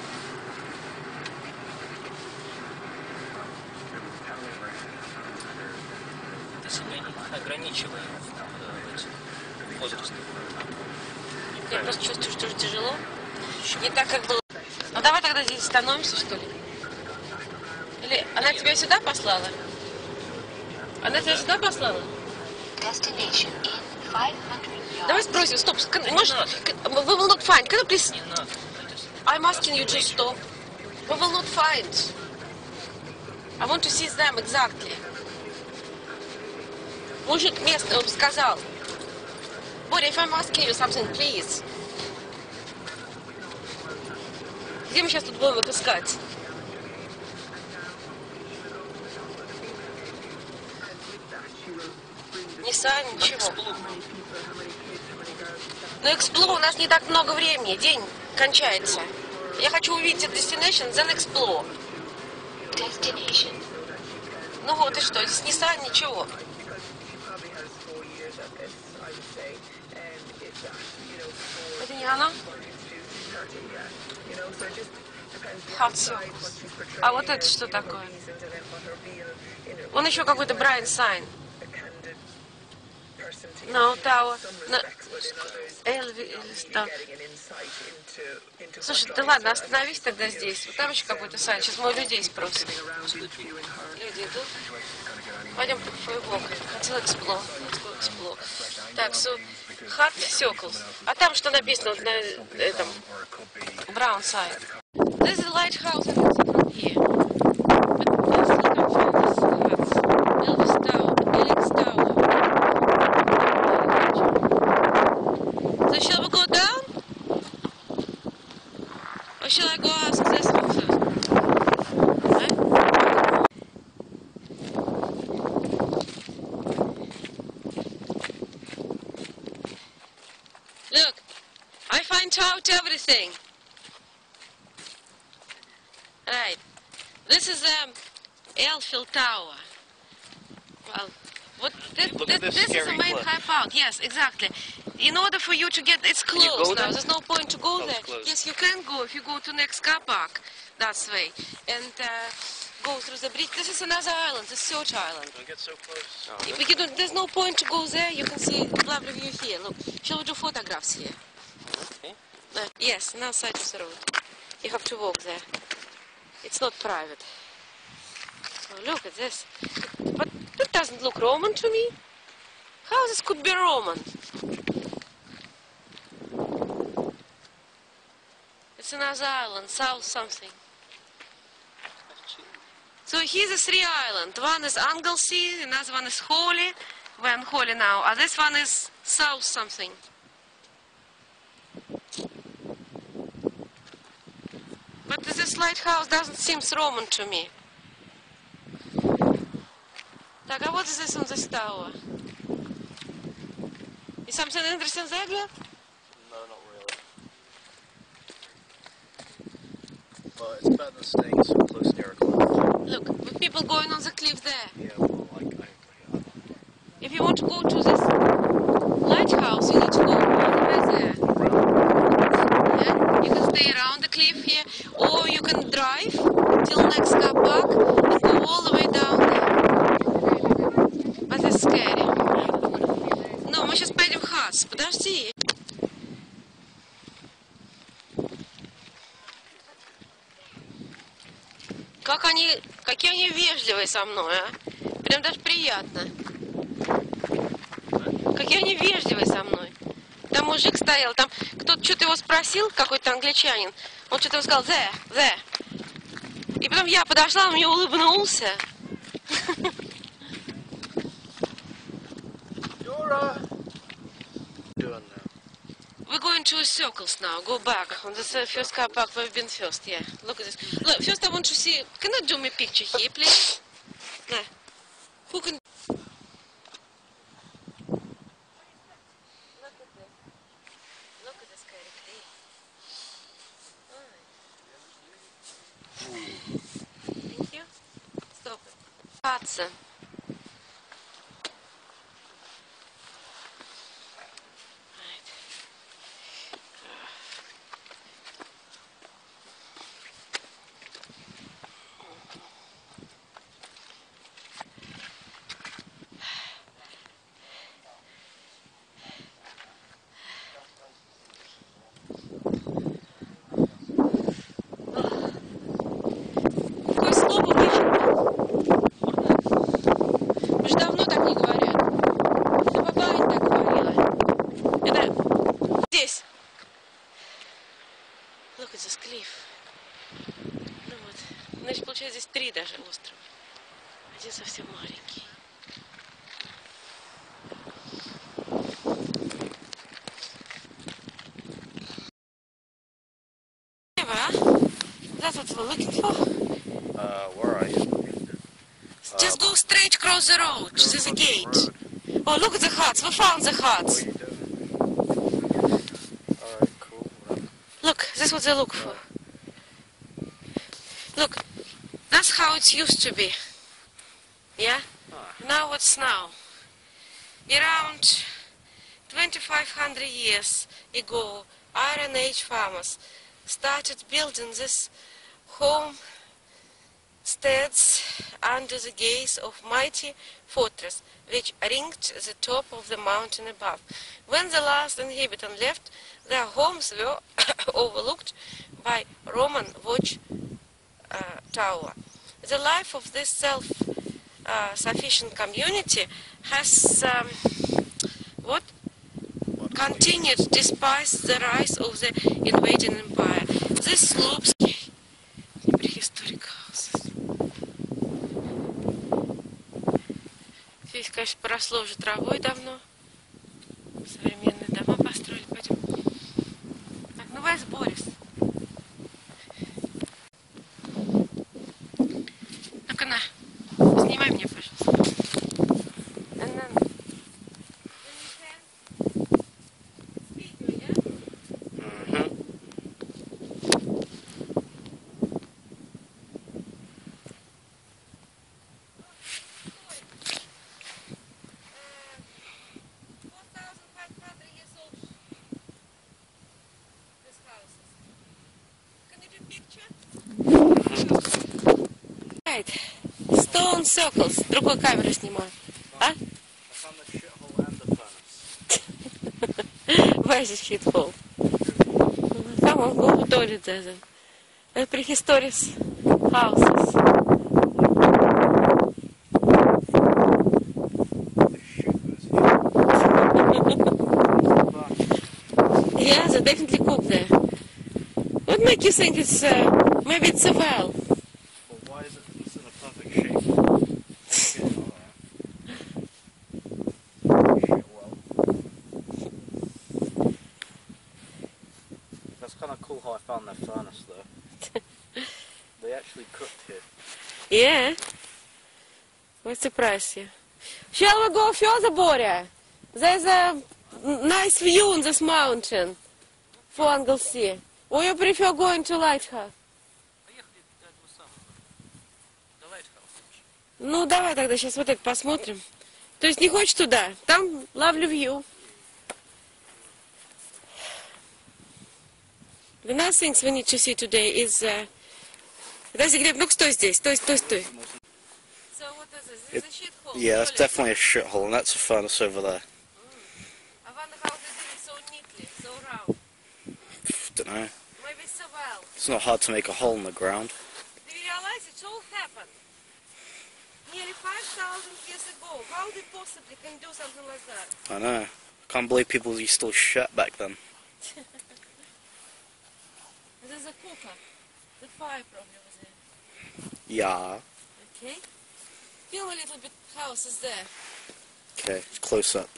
Ты себя не ограничивай в возрасте. Я просто чувствую, что тяжело. Не так, как было. Ну давай тогда здесь остановимся, что ли? Или она тебя сюда послала? Она тебя сюда послала? Destination in 500 yards. Давай спросим, стоп, Не может, надо. we will not find. Can you please? Не надо. I'm asking you to stop. We will not find. I want to see them exactly. Мужик местный, он сказал. Боря, if I'm asking you something, please. Где мы сейчас тут будем их искать? Nissan, ничего. Но Explore у нас не так много времени, день кончается. Я хочу увидеть destination, then Explore. Destination. Ну вот и что, здесь Nissan, ничего. Это не она? Hot Circles. А вот это что такое? Он еще какой-то Брайан Сайн. No Tower. Элвис, да. Слушай, да ладно, остановись тогда здесь. Вот там еще какой-то Сайн. Сейчас мы у людей спросим. Люди идут. Пойдем по фейблок. Хотел Explore. Explore. Так, Hot Circles. А там что написано вот на этом? Brown Side. This is the lighthouse I can see from here. But I still can't find this huts. Elvis Tower. Elix Tower. So shall we go down? Or shall I go ask this one first? Right? Look, I find out everything. Right. This is Eiffel Tower. Well, what Look at this this is the scary main cliff. high part. Yes, exactly. In order for you to get, it's you closed go now. there? There's no point to go Oh, it's there. closed. Yes, you can go if you go to next car park that way and go through the bridge. This is another island. This is Search Island. Don't get so close. If you don't, there's no point to go there. You can see the lovely view here. Look, shall we do photographs here? Okay. Yes, on our side of the road. You have to walk there. It's not private. Oh, look at this. But it doesn't look Roman to me. How this could be Roman? It's another island, South something. So here's the three islands. One is Anglesey, another one is Hawley. We're on Hawley now. And this one is South something. But this lighthouse doesn't seem Roman to me. Так, а what is this on this tower? Is something interesting there, Gleb? No, not really. But it's better than staying so close near a cliff. Look, with people going on the cliff there. Yeah, well, I agree. If you want to go to this lighthouse, you need to go all the way there. Yeah? You can stay around the cliff here, or you can drive till next car park and go all the way down there. But it's scary. No, мы сейчас поедем в Хатс. Подожди. Какие они вежливые со мной, а? Прям даже приятно. Какие они вежливые со мной. Там мужик стоял, там кто-то что-то его спросил, какой-то англичанин. Он что-то сказал, there. И потом я подошла, он мне улыбнулся. We're going to circles now. Go back on the first car park where we've been first. Yeah, look at this. Look, first I want to see. Can I do me picture here, please? No. Who can? Look at this. Look at this scary cliff. Thank you. Stop it. Hudson. Look at this cliff. Ну вот. Значит, получается, здесь 3 даже острова. Один совсем маленький. That's what we're looking for. Where are you? Just go straight across the road. There's a gate. Oh, look at the huts. We found the huts. What are you doing? Alright, cool. Look, this is what they look for. Look, that's how it used to be. Yeah? Now it's now. Around 2,500 years ago, Iron Age farmers started building this homesteads under the gaze of mighty fortress, which ringed the top of the mountain above. When the last inhabitant left, their homes were overlooked by Roman watch tower. The life of this self-sufficient community has continued despite the rise of the invading empire. This slopes prehistoric houses. Здесь, конечно, поросло уже травой давно. Современные дома построили. Пойдем. Так, ну Вайс Борис. Ну-ка на, снимай меня, пожалуйста. Stone circles. Другой камерой снимаю. А? Where's the shithole? Come on, go to toilet there. Prehistoric houses. Yeah, they definitely cook there. What What makes you think it's, maybe it's a well? Well, why is it in a perfect shape? Okay, alright. Shit, well. That's kind of cool how I found their furnace though. They actually cooked here. Yeah. What's the price here? Shall we go further, Borja? There's a nice view on this mountain for Anglesey. Or you prefer going to Lighthouse? Поехали до этого самого. До Лайтхауса. Ну, давай тогда сейчас вот это посмотрим. То есть не хочешь туда? Там lovely view. The nice things we need to see today is... Подожди, Глеб, ну стой здесь, стой. So what is this? This is a shithole. Yeah, that's definitely a shithole, and that's a furnace over there. I wonder how they did it so neatly, so round. Dunno. Maybe so well. It's not hard to make a hole in the ground. Do you realize it all happened nearly 5,000 years ago? How they possibly can do something like that? I know. I can't believe people used to shit back then. There's a cooker. The fire probably was there. Yeah. Okay. Film a little bit house is there. Okay, close up.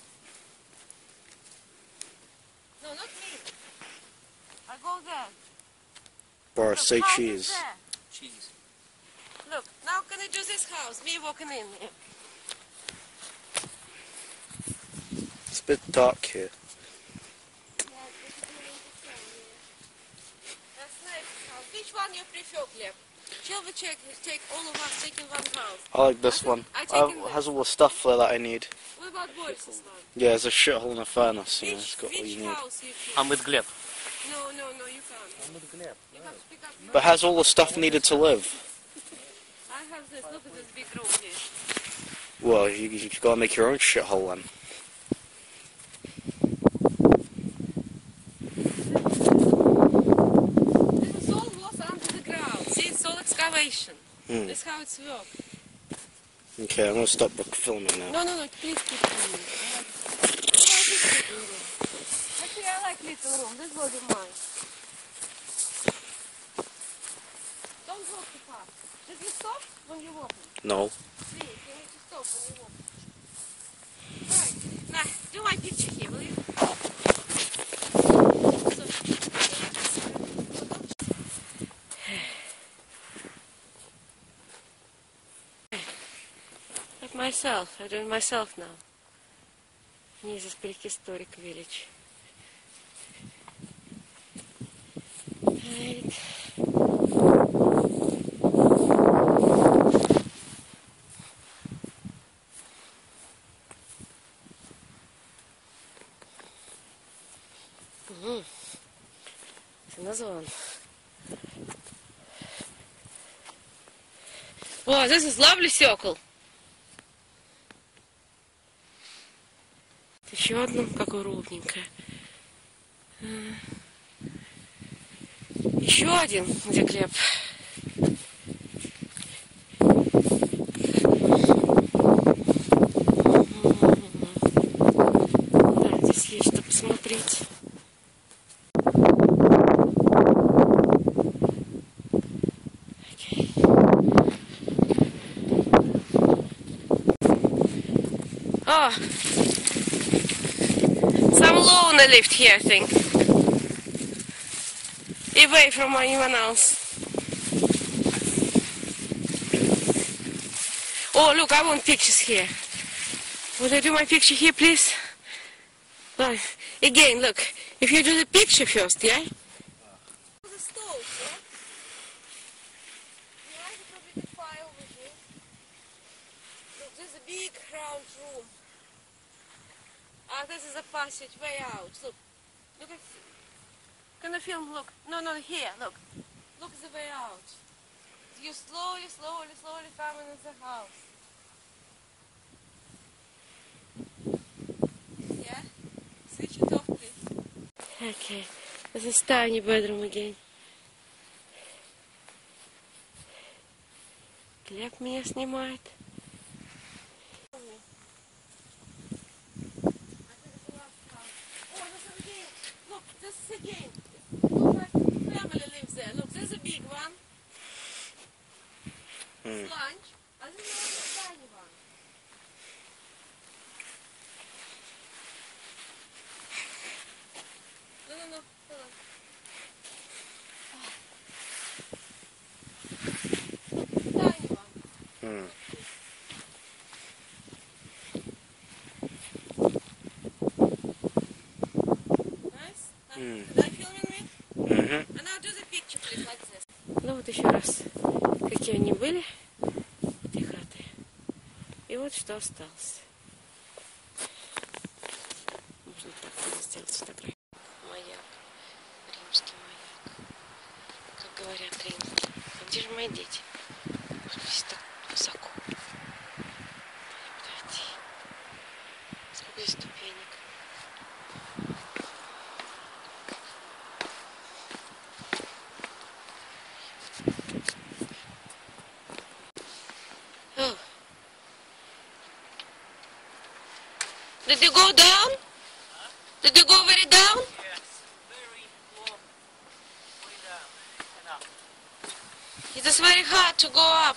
No, not me. I go there. Boris, Look, say house is cheese. there. Cheese. Look, now can I do this house? Me walking in here. It's a bit dark here. That's nice house. Which one you prefer, Gleb? Shall we take all of us taking one house? I like this one. I taken It has all the stuff there that I need. What about Boris's one? Yeah, there's a shithole in a furnace. You know, it's got all Which you need. house you choose? I'm with Gleb. No, you can't. I'm with Gleb. You have to pick up But it has all the stuff needed to live. I have this. Look at this big room here. Well, you gotta make your own shithole then. This is all was under the ground. See, it's all excavation. Hmm. That's how it's work. Okay, I'm gonna stop filming now. No, please keep filming. Actually, I like little room. This will be mine. Don't walk too fast. Did you stop when you walk? No. Please, you need to stop when you walk. Right. Now, do my picture here, will you? Like myself. I do it myself now. Jesus prehistoric village. Right. It's another one. Wow, this is lovely circle. Еще одно, какое ровненькое. Еще один, где Глеб. Да, здесь есть что посмотреть. Окей. О! Some loner lived here, I think. Away from anyone else. Oh, look, I want pictures here. Would I do my picture here, please? Right. Again, look. If you do the picture first, yeah? The stove, yeah? Yeah, you probably could fire over here. Look, there's a big round room. Ah, this is a passage way out. Look at... Can I film? Look. No, here, look. Look the way out. You slowly coming in the house. Yeah? Switch it off, please. Okay. This is tiny bedroom again. Глеб меня снимает. This is again. My family lives there. It's lunch. I don't know what's the tiny one. No, no, no. Hold on. Tiny one. Nice? Are you filming me? And now do the picture, please, like this. Ну вот еще раз, какие они были, эти хаты. И вот что осталось. Можно так сделать фотографию. Маяк. Римский маяк. Как говорят римские. А где же мои дети? Здесь так высоко. Подожди. Сколько здесь ступенек? Oh. Did you go down? Did you go very down? Yes, very low, way down, and up. It is very hard to go up.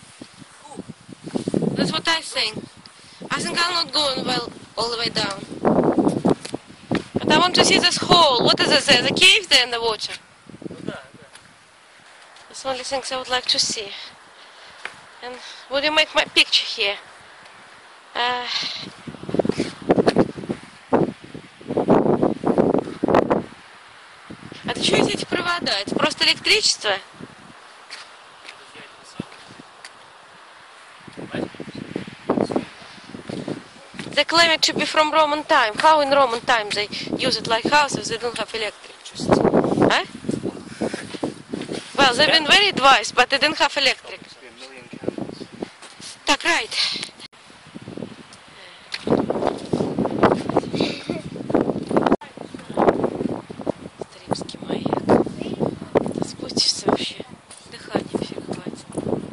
That's what I think. I think I'm not going well all the way down. But I want to see this hole. What is this there? The cave there in the water? Ну да, да. That's the only things I would like to see. And would you make my picture here? А что эти провода? Это просто электричество? They claim it to be from Roman time. How in Roman time they use it like houses? They don't have electricity. Huh? Well, they've been very advanced, but they didn't have electric. Так, right. Римский маяк. Спустишься вообще. Дыхание все хватит.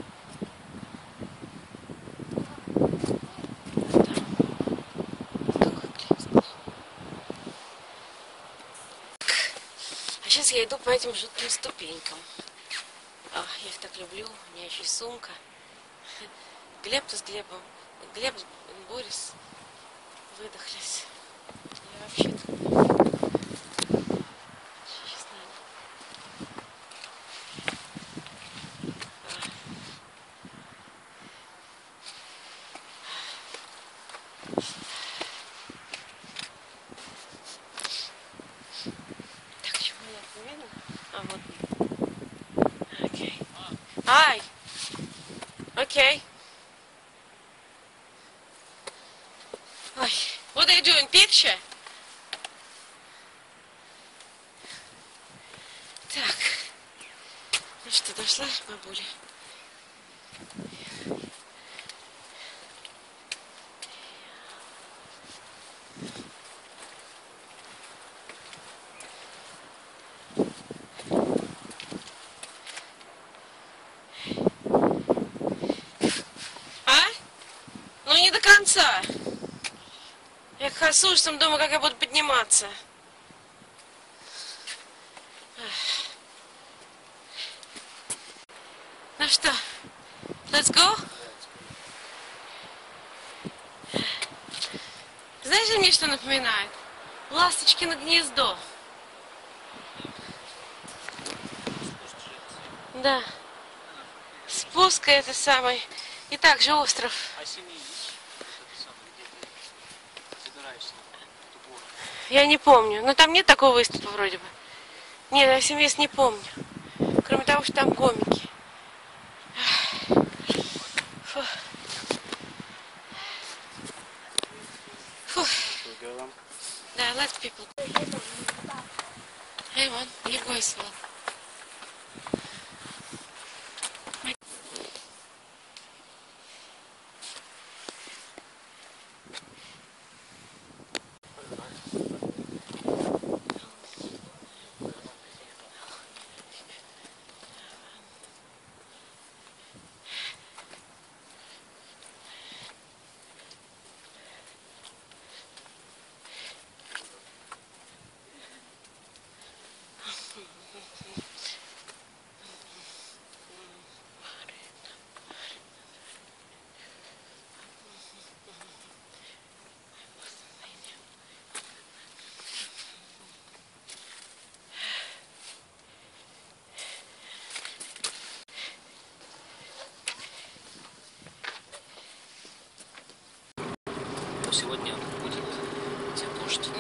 А сейчас я иду по этим жутким ступенькам. Я их так люблю. У меня еще и сумка. Глеб-то с Глебом. Глеб и Борис выдохлись. Я вообще-то... Честно. Так, чего я не видно? А, вот. Окей. Hi. Okay. Ой, what are you doing? Picture? Так. Ну что, дошла, бабуля? Ну не до конца. Я как с ужасом думаю, как я буду подниматься. Ну что, let's go? Знаешь, мне что напоминает? Ласточкино гнездо. Да. Спуск это самый. И также остров. А семьи есть? Это самое, где ты собираешься в ту гору? Я не помню. Но там нет такого выступа вроде бы. Нет, я семьи не помню. Кроме того, что там комики. Фу. Фу. Да, let people. Hey, man, you go as well.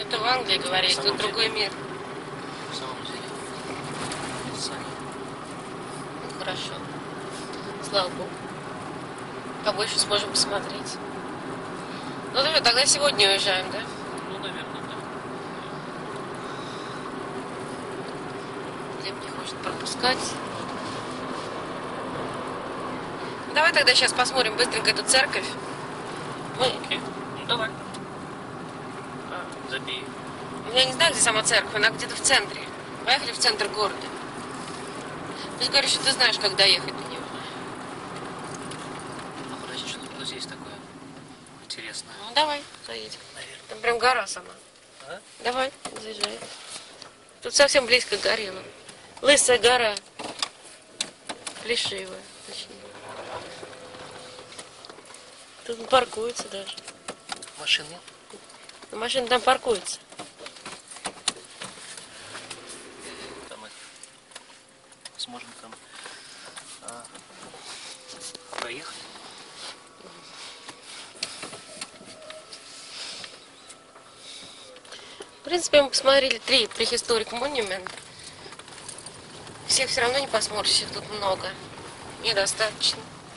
что в Англии говорили, тут другой мир. В самом деле. Саня. Ну, хорошо. Слава Богу. Побольше сможем посмотреть. Ну, давай, тогда сегодня уезжаем, да? Ну, наверное, да. Глеб не хочет пропускать. Давай тогда сейчас посмотрим быстренько эту церковь. Мы... Окей. Ну, давай. Забей. Я не знаю, где сама церковь, она где-то в центре. Поехали в центр города. Ты же говоришь, что ты знаешь, как доехать до него. А подожди, что здесь такое интересное? Ну, давай, заедем. Наверное. Там прям гора сама. А? Давай, заезжай. Тут совсем близко к горе. Лысая гора. Плешивая, точнее. Тут паркуется даже. Машин нет? Машина там паркуется. Там это... Сможем там проехать. В принципе, мы посмотрели 3 prehistoric monument. Всех все равно не посмотришь, их тут много. Недостаточно.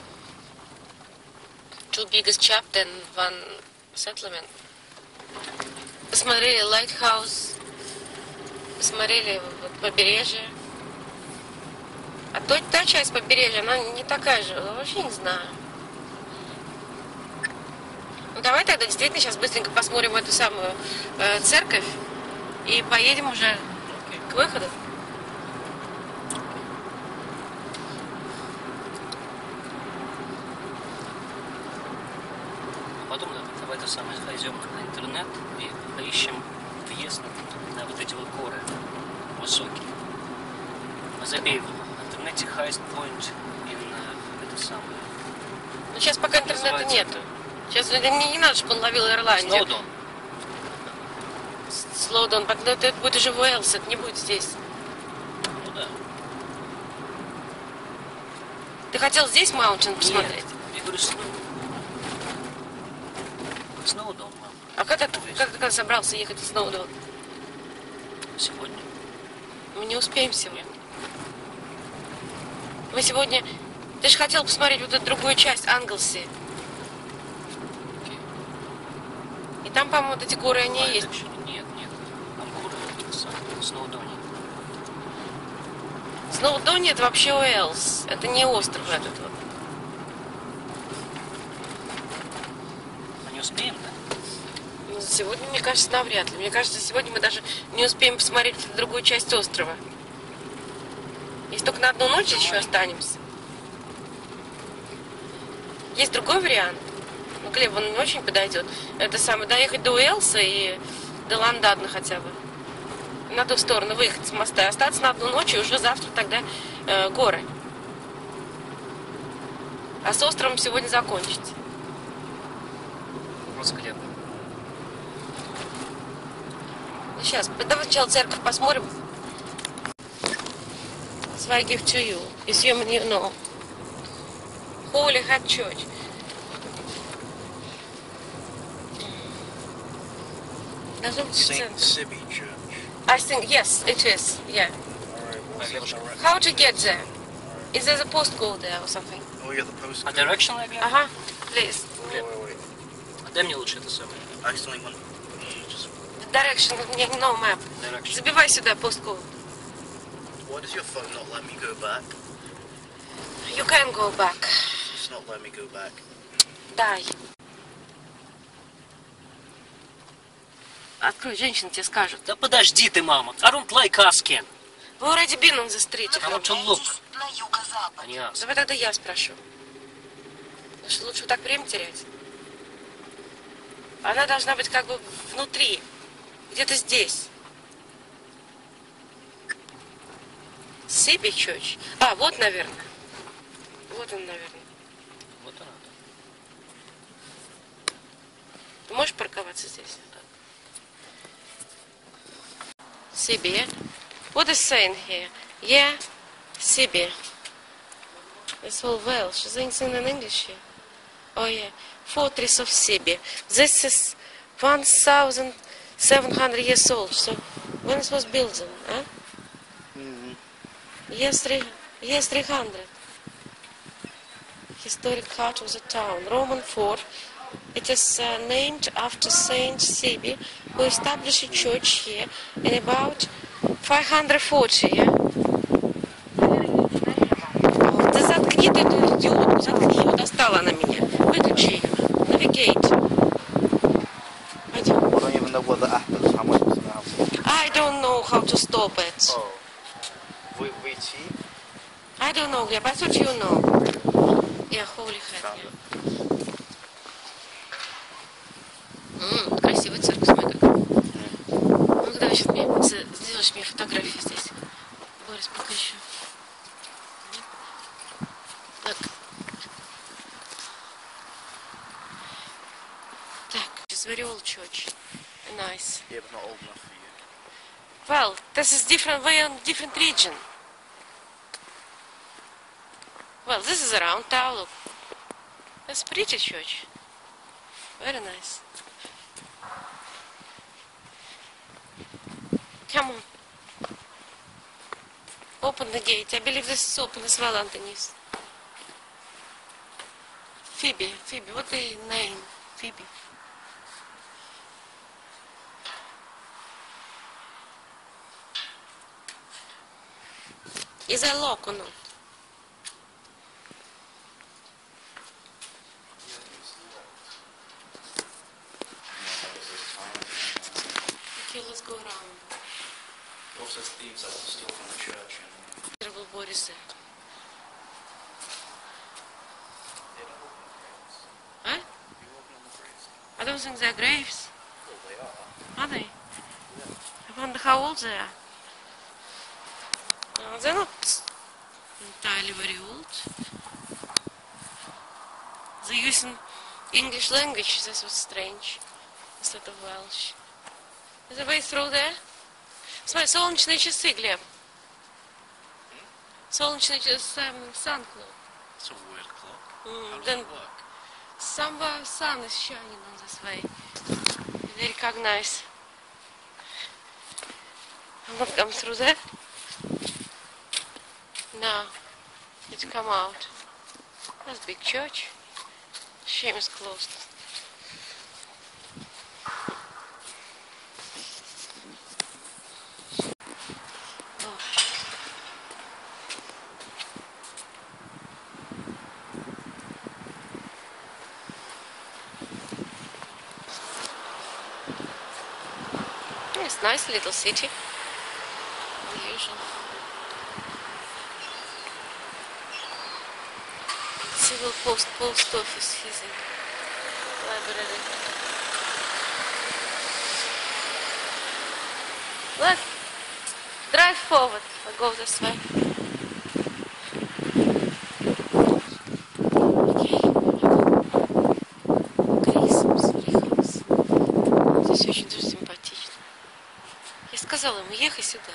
2 biggest chapter and 1 settlement. Посмотрели Lighthouse. Посмотрели вот побережье. А та часть побережья, она не такая же. Вообще не знаю. Ну давай тогда действительно сейчас быстренько посмотрим эту самую церковь. И поедем уже к выходу. Потом давай это самое зайдем на интернет и поищем въезд на вот эти вот горы высокие. Забей в интернете highest point in это самое. Ну сейчас пока интернета нету. Сейчас не надо, чтобы он ловил Ирландию. Сноудон. Слоудон, это будет уже в Уэльс, это не будет здесь. Ну да. Ты хотел здесь Маунтин посмотреть? Нет, я говорю Сноудон, мам. А как ты собрался ехать в Сноудон? Сегодня? Мы не успеем сегодня. Мы сегодня... Ты же хотел посмотреть вот эту другую часть Англси. И там, по-моему, вот эти горы, они есть. Нет. Там горы в Сноудоне. Сноудон это вообще Уэльс. Это не остров этот вот. Мы не успеем, да? Ну, сегодня, мне кажется, навряд ли. Мне кажется, сегодня мы даже не успеем посмотреть другую часть острова. Если только на одну ночь еще останемся. Есть другой вариант. Ну, Глеб, он не очень подойдет. Это самое, доехать до Уэльса и до Ландадна хотя бы. На ту сторону выехать с моста и остаться на одну ночь, и уже завтра тогда горы. А с островом сегодня закончить. Взгляд. Сейчас, давай сначала церковь посмотрим. So I give to you. Assume you know. Holy Heart Church. Должен быть в St. центре. Sibby Church. I think, yes, it is, yeah. Alright, what's the direction? How to get there? Is there a postcode there or something? Oh, yeah, the postcode. А direction, я говорю? Ага, please. Wait. Дай мне лучше это самое. I accidentally went. Just, Direction, no map. Direction. Забивай сюда postcode. why does your phone not let me go back? You can go back. It's not letting me go back. Дай. Открой, женщина тебе скажет. Да подожди ты, мама. I don't like asking. We already been on the street. I want to look. На юго-запад. А не ask. Давай тогда я спрошу. Потому что лучше вот так время терять. Она должна быть как бы внутри. Где-то здесь. Сибби Church. А, вот, наверное. Вот он, наверное. Вот она. Ты можешь парковаться здесь? Сибби. What is saying here? Yeah, Sibby. It's all Welsh. Is anything in English here? Oh yeah. Fortress of Sibby. This is 1000 700 years old. So when it was built? Huh? Years 300. Historic heart of the town. Roman fort. It is named after Saint Sibi, who established a church here in about 540. Yeah? Да заткни ты эту идиотку, заткни ее, достала она меня. Выключи ее. Navigate. Пойдем. I don't even know what the app is, how much it's going to have. I don't know how to stop it. Oh. VT? I don't know, Gleb. I thought you know. Yeah, holy heck, yeah. Красивый цирк, смотри как. Ну, когда еще сделаешь мне фотографию здесь? Борис, пока еще. Так. Так, it's very old church. Nice. Yeah, but not old enough for you. Well, this is different way on different region. Well, this is a round tower, look. That's pretty church. Very nice. Come on. Open the gate. I believe this is open as well, underneath. Phoebe, what the name? Phoebe. Is there a lock or not? Okay, let's go around. Also, thieves that will steal from the church. Terrible Boris there. Huh? I don't think they're graves. Well, they are. Are they? I wonder how old they are. They're not entirely very old. They're using English language, that's what's strange, instead of Welsh. Is there a way through there? Смотри, солнечные часы, Глеб. Солнечные часы, sun clock. It's a weird clock. How does Then it work? somewhere sun is shining on this way. They recognize. I'm not come through there. No, it's come out. That's a big church. Shame it's closed. Oh. Yeah, it's a nice little city. Unusual. Civil post office, he's in library. Look, drive forward. I'll go this way. Okay. Крисмс. Здесь очень даже симпатично. Я сказала ему, ехай сюда.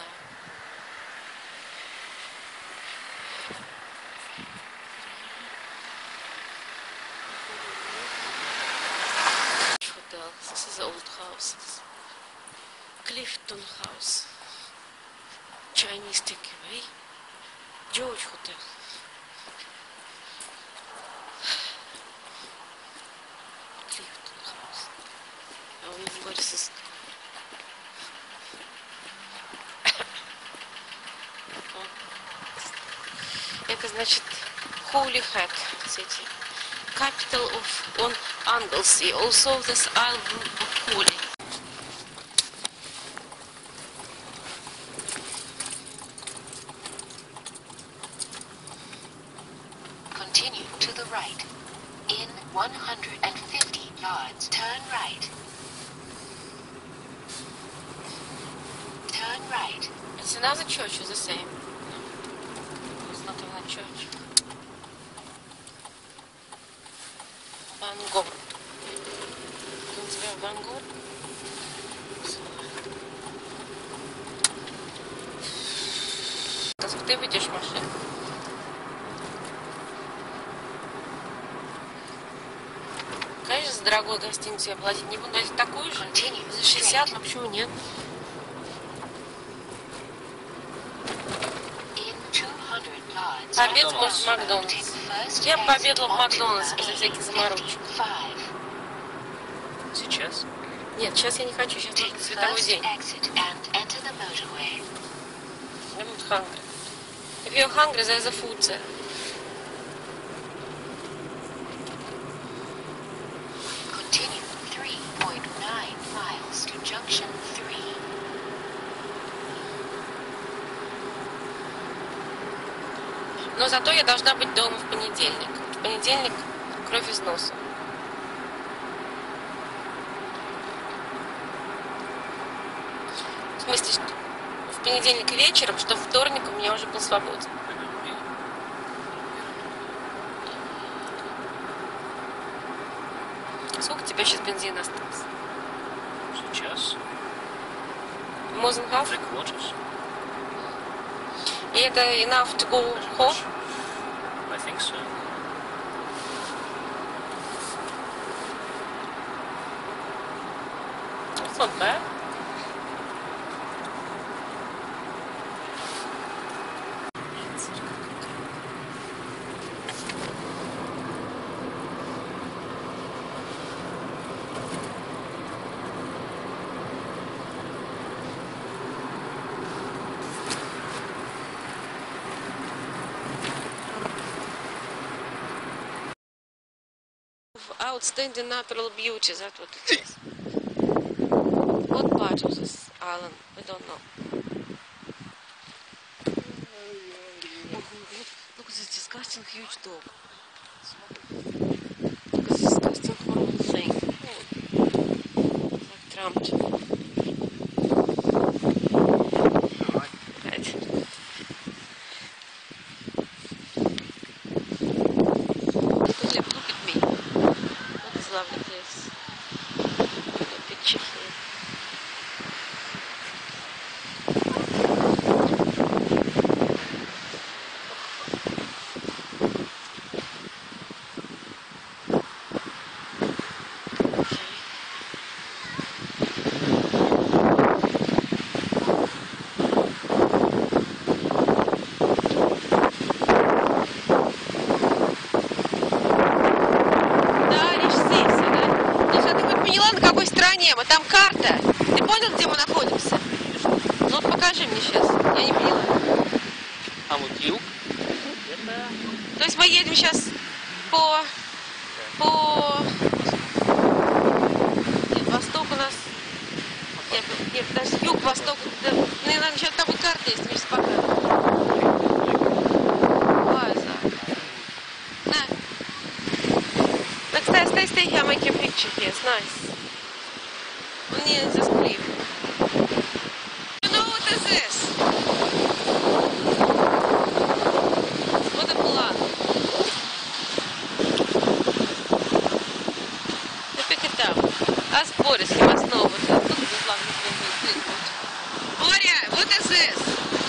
This is old houses. Clifton House. Chinese takeaway. George Hotel. Clifton House. А у него Борис. Это значит Holy Head City. Capital of Anglesey, also this Isle of Holy. Continue to the right. In 150 yards, turn right. Turn right. It's another church, is the same. No, it's not only a church. Van Gogh. Называем Ван Гог. Ты видишь машину? Конечно, за дорогую гостиницу я платить не буду. Дать такую же за 60, но почему нет? Пообед может в Макдональдс. Я пообедала в Макдональдс без всяких заморочек. Сейчас? Нет, сейчас я не хочу, сейчас только световой день. I'm not hungry. If you're hungry, there's a food there. Continue 3.9 miles to junction 3. Но зато я должна быть дома в понедельник. В понедельник кровь из носа. В смысле, что в понедельник вечером, что в вторник у меня уже был свободен. Сколько у тебя сейчас бензина осталось? Сейчас? More than half? 3/4. И это enough to go home? I think so. It's not bad. Outstanding natural beauty, that's what it is. What part of this island? We don't know. Look at this disgusting huge dog. Look at this disgusting horrible thing. Like trumped. Right. Look at me. Look at this lovely place. A picture here. Мы там карта. Ты понял, где мы находимся? Ну вот покажи мне сейчас. Я не поняла. А вот юг? То есть мы едем сейчас по... Нет, восток у нас... Нет, подожди, юг, восток. Да, мне надо, сейчас там будет карта есть, мне сейчас покажу. На. Stay here, make your picture here. It's nice. Нет, this cliff. You know what is this? What a plan. Pick it up. Ask Boris, he must know what it is. Боря, what is this?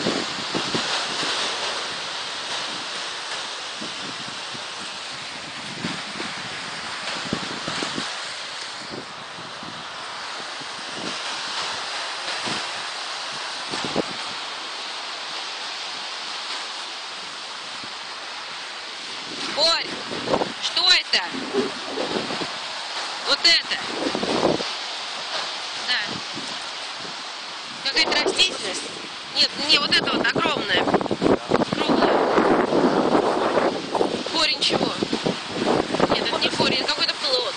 Борь, что это? Вот это? Да. Какая-то растительность? Нет, не вот это вот огромное. Круглое. Корень чего? Нет, это не корень, это какой-то плод.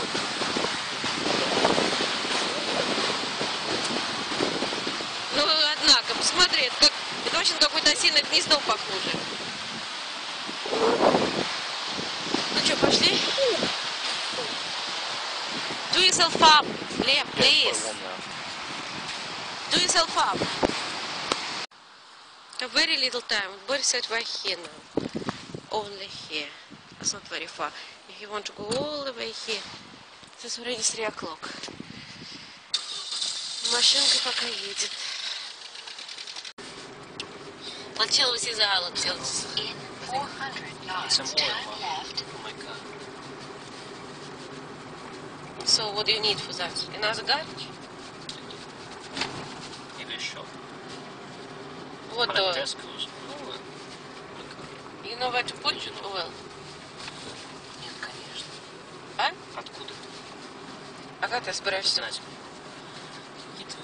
Ну, однако, посмотри, это очень какое-то осиное гнездо похоже. Ну что, пошли? Do yourself up, Lem, please. Do yourself up. A very little time. Boris said we're here now. Only here. That's not very far. If you want to go all the way here, it's already 3 o'clock. Машинка пока едет. Молчала все зала, делать. Some oil, Mom. Oh my God. So what do you need for that? Another garage? Maybe a shop. What But do? at Tesco's. Ну, look. You know where to put oil? Нет, конечно. А? Откуда? А как ты собираешься? Знать. Какие-то...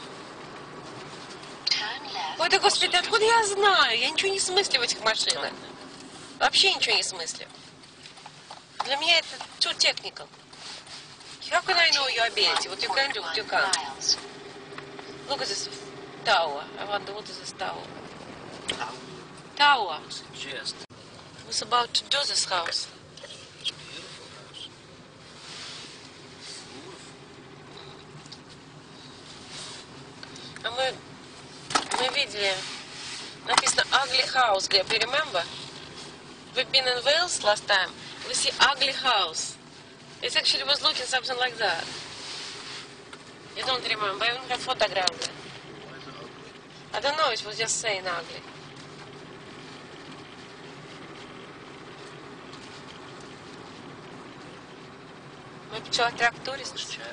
Turn left. Ой, да господи, откуда я знаю? Я ничего не смыслю в этих машинах. Вообще ничего не смыслю. Для меня это too technical. How can I know your ability? What you can do, what you can't. Miles. Look at this tower. I wonder what is this tower. Tower. Just. Who's about to do this house? Beautiful house. А мы видели, написано ugly house, Gleb, you remember? We've been in Wales last time. We see ugly house. It actually was looking something like that. You don't remember? I even have photograph there. I don't know, it was just saying ugly. Maybe to attract tourists. Чай.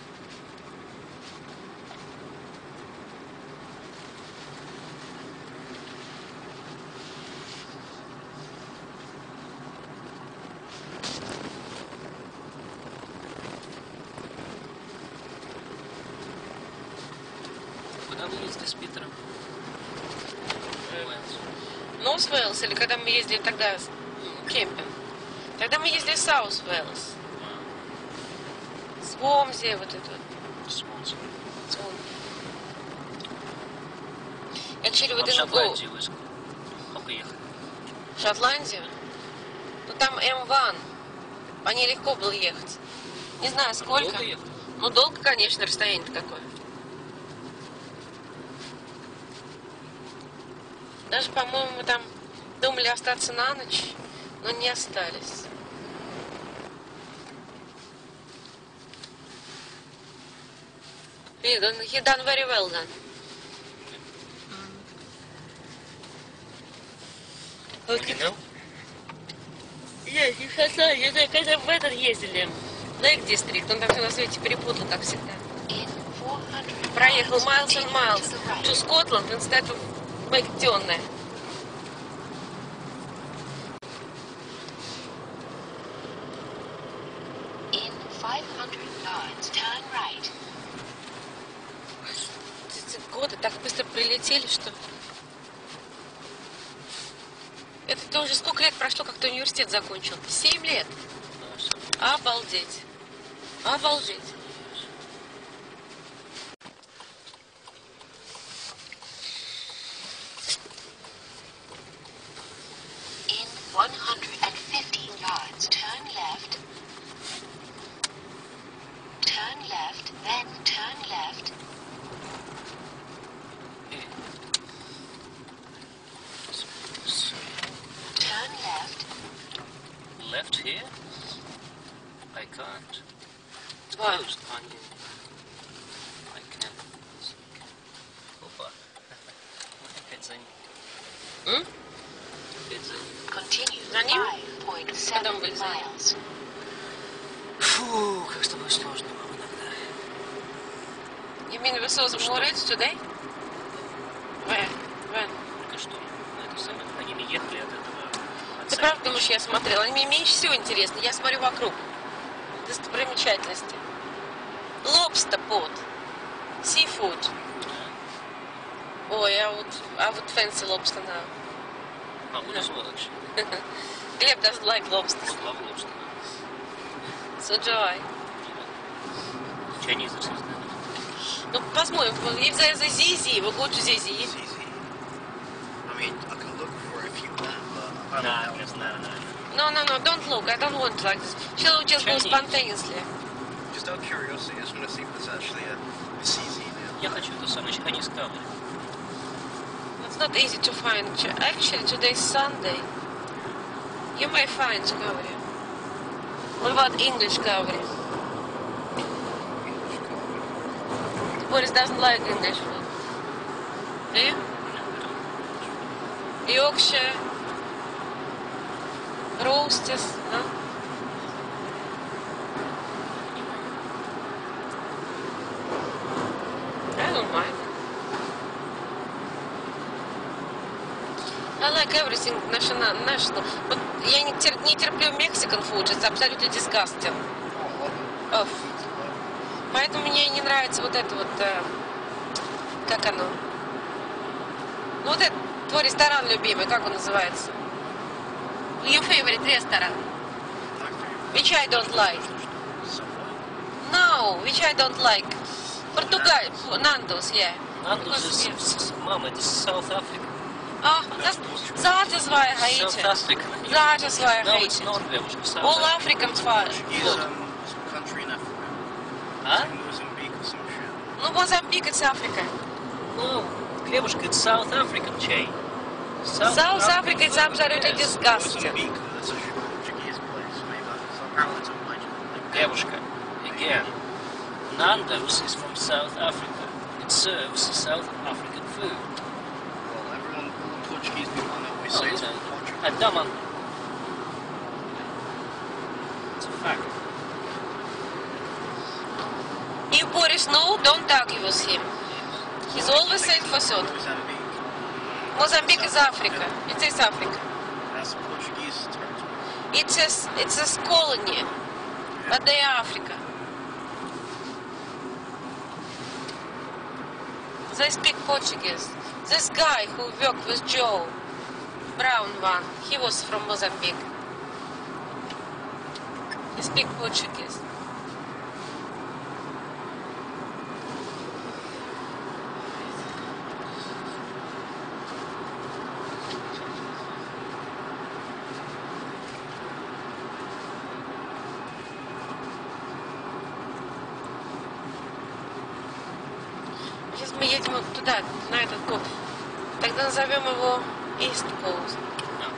Куда вы ездили с Питером? Норth Wales, или когда мы ездили тогда кемпинг? Тогда мы ездили в South Wales. Свомзи, вот это вот. Смолс. Actually, we А в didn't go. Шотландию вы сколько ехали? В Шотландию? Ну там М1. По ней легко было ехать. Не знаю сколько. Долго ехали? Ну долго, конечно, расстояние-то какое. Даже, по-моему, мы там думали остаться на ночь, но не остались. He done very well then. Original? Нет, не Шотландия, это когда в этот ездили. Лейк Дистрикт, он там все на свете перепутал, как всегда. In 400 Проехал miles and continue miles to the right. to Scotland instead of Макдональд. In 500 yards, turn right. Эти годы так быстро прилетели, что... Это уже сколько лет прошло, как ты университет закончил? 7 лет. Обалдеть. Обалдеть. In 150 yards, turn left. Turn left, then turn left. Turn left. Left here? I can't. It's Why? closed. I can. Опа. Опять за ним. М? Опять за ним. Continue За ним? 5.7 Потом были за ним. miles. Фу, как с тобой сложно было иногда. You mean we saw the Moritz today? When? When? Только что на это самое. Они не ехали от этого. От Ты Саймона. правда думаешь, я смотрела? Они мне меньше всего интересны. Я смотрю вокруг. Достопримечательности. Lobster pot. Seafood. Ой, I would fancy lobster now. А, вот as well, actually. Gleb doesn't like lobsters. Вот love lobster. So do I. Chinese, это знаю. Ну, посмотрим. If there's a ZZ, we'll go to ZZ. It's easy. I mean, I can look for it if you want, but I Да, don't know. я знаю, да. No, don't look. I don't want like this. Shall we just go Chinese. spontaneously? Just out of curiosity, I just want to see if there's actually a CZ now. Я хочу это самое Chinese cover. It's not easy to find. Actually, today's Sunday. You may find Discovery. What about English Discovery? Boris doesn't like English food. Do you? Yorkshire. Roasties, no? don't mind. I like everything national. Вот я не терплю Mexican food, it's absolutely disgusting. Oh. Поэтому мне не нравится вот это вот, как оно? Ну вот это, твой ресторан любимый, как он называется? Your favorite restaurant? Which I don't like. No, which I don't like. Portugal, Nando's, yeah. Nando's is, Mama, this is South Africa. Oh, that is why I hate South it. Africa. That is why I No, hate it's it. not, девушка. South All Africa. Africans fight. Portuguese country in Africa. А? Mozambique or some shit. Ну, Mozambique, it's Africa. No, девушка, it's South African chain. South Africa is absolutely yes. disgusting. Mozambique, that's a Portuguese place. Maybe that's apparently it's a legend. Девушка, again, Nando's is from South Africa. It serves South African food. Well, everyone, all the Portuguese people I know always Oh, say you it's know, from Portugal. Adaman. It's a fact. If Boris knows, don't argue with him. He's always saying for certain. Mozambique. Mozambique is Africa. It is Africa. That's Portuguese territory. It's a colony, but they are Africa. They speak Portuguese. This guy who worked with Joe, brown one, he was from Mozambique. He speaks Portuguese. Сейчас мы едем вот туда, на этот код. Тогда назовем его East Coast. No.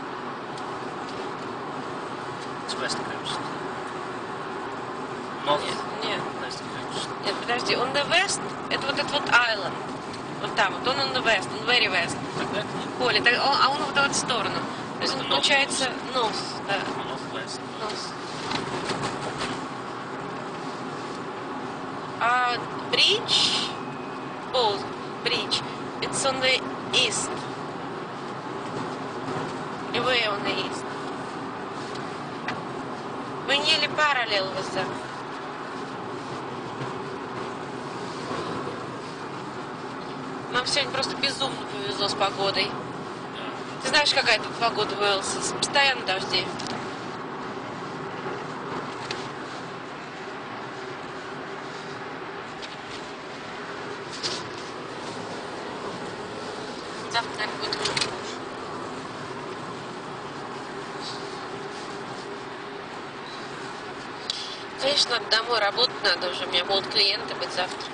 It's West Coast. North. Нет, West Coast. нет, подожди. On the west, это вот этот вот island. Вот там, вот он on the west, on very west. Тогда Поле, а он вот в эту сторону. То есть он Это получается north, да, Northwest. north. А bridge, both bridge, it's on the east. Way on the east. We nearly parallel with them. Нам сегодня просто безумно повезло с погодой. Ты знаешь, какая тут погода в Уэльсе? Постоянно дожди. Завтра, наверное, будет хуже. Конечно, надо домой, работать надо уже. У меня будут клиенты быть завтра.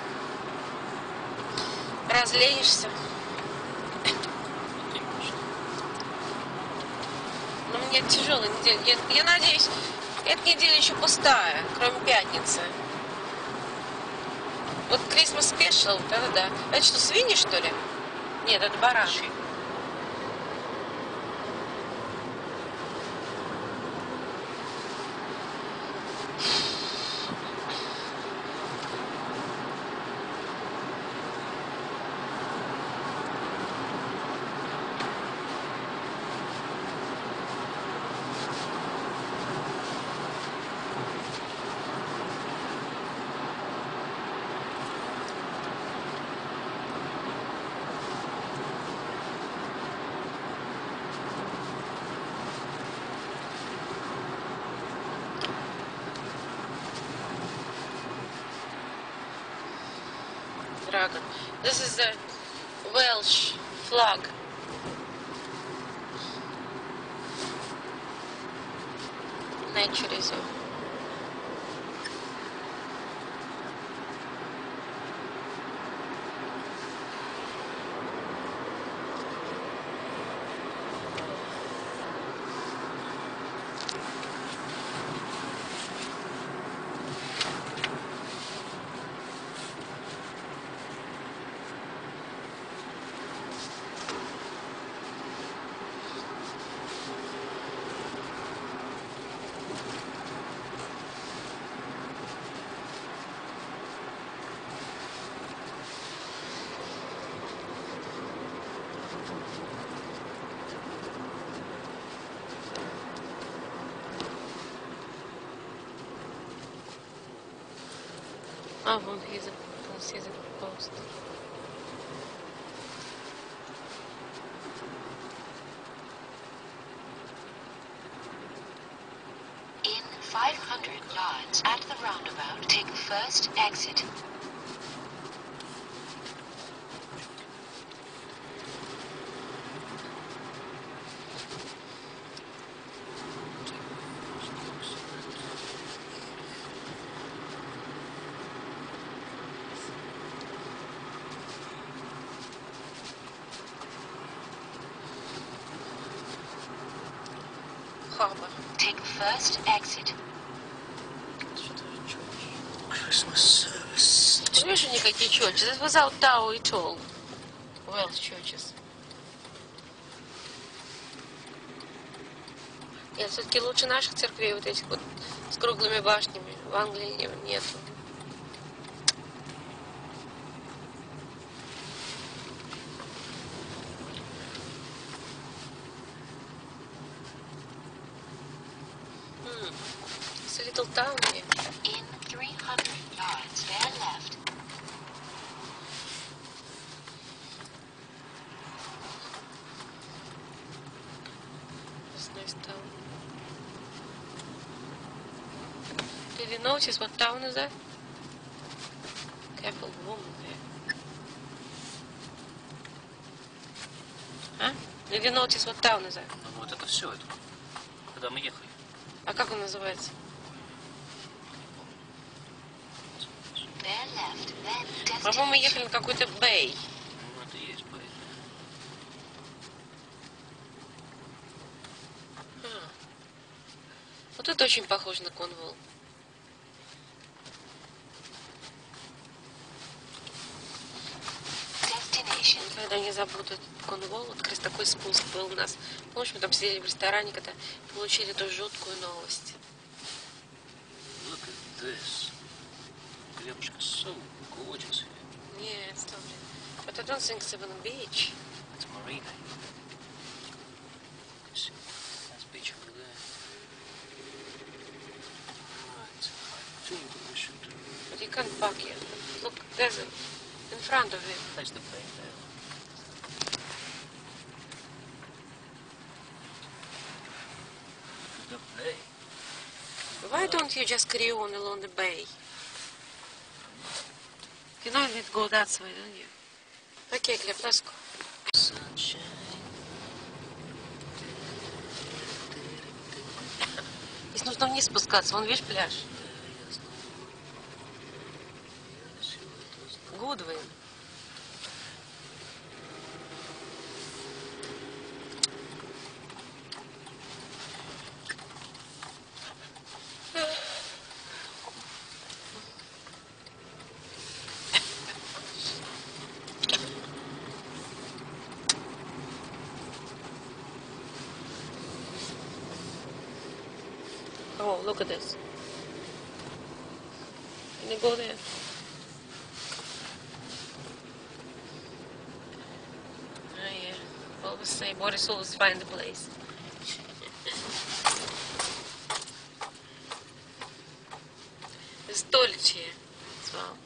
Разленишься. Но мне тяжелая неделя. Я надеюсь, эта неделя еще пустая, кроме пятницы. Вот Christmas Special, вот это да. Это что, свиньи, что ли? Нет, это баран. Dragon. This is the Welsh flag. Nature reserve. we'll see the post. In 500 yards at the roundabout, take the first exit. Harbor. Take the first exit. Christmas service. Ну, видишь, никакие churches. This was out Tao at all. Welsh churches. Нет, все-таки лучше наших церквей, вот этих вот с круглыми башнями. В Англии нету. It's a little town here. In 300 yards, bear left. It's a nice town. Did you notice what town is that? Careful woman there. Huh? Did you notice what town is that? Ну вот это все, это когда мы ехали. А как он называется? Bear left, then По-моему, мы destination. ехали на какой-то бэй. Ну это и есть поэтому. Вот это очень похоже на Конвол. Destination. Никогда не забуду этот Конвол. Вот как раз такой спуск был у нас. Помнишь, мы там сидели в ресторане, когда получили эту жуткую новость. Look at this. Глебушка, so gorgeous here. Yeah, it's lovely. But I don't think it's even a beach. It's marina. See, that's beach over there. Right, I think we should But you can't park here. Look, there's a, in front of it. place the plane there. The plane. Why don't you just carry on along the bay? You know you'd go that way, don't you? Okay, Gleb, let's go. Sunshine. Здесь нужно вниз спускаться. Вон, видишь, пляж. Гудвин. Oh, look at this. Can you go there? Oh, yeah. Always say, Boris always find the place. There's storage here as well.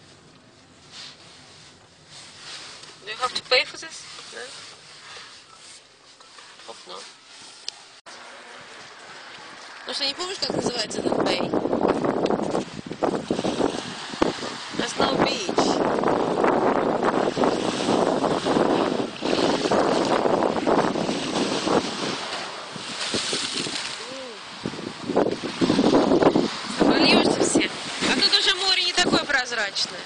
Do you have to pay for this? No? Hope not. Ну что, не помнишь, как называется этот бэй? That's no beach. Собольешься все. А тут уже море не такое прозрачное.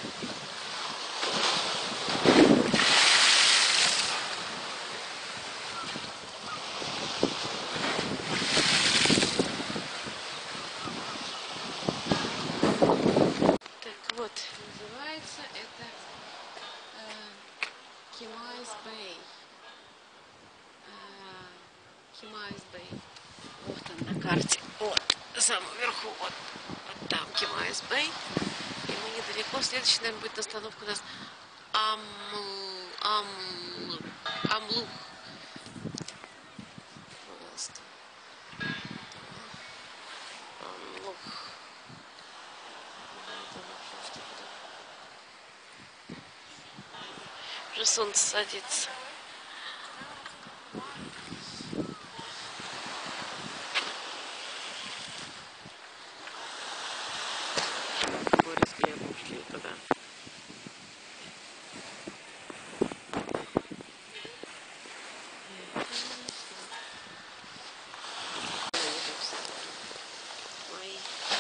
Так вот, называется это Кимайс Бэй. Кимайс Бэй. Вот он на карте. Вот, на самом верху, вот там Кимайс Бэй. И мы недалеко. Следующий, наверное, будет на остановку у нас Амлух. Уже солнце садится. Море с Глебом ушли туда. Мои.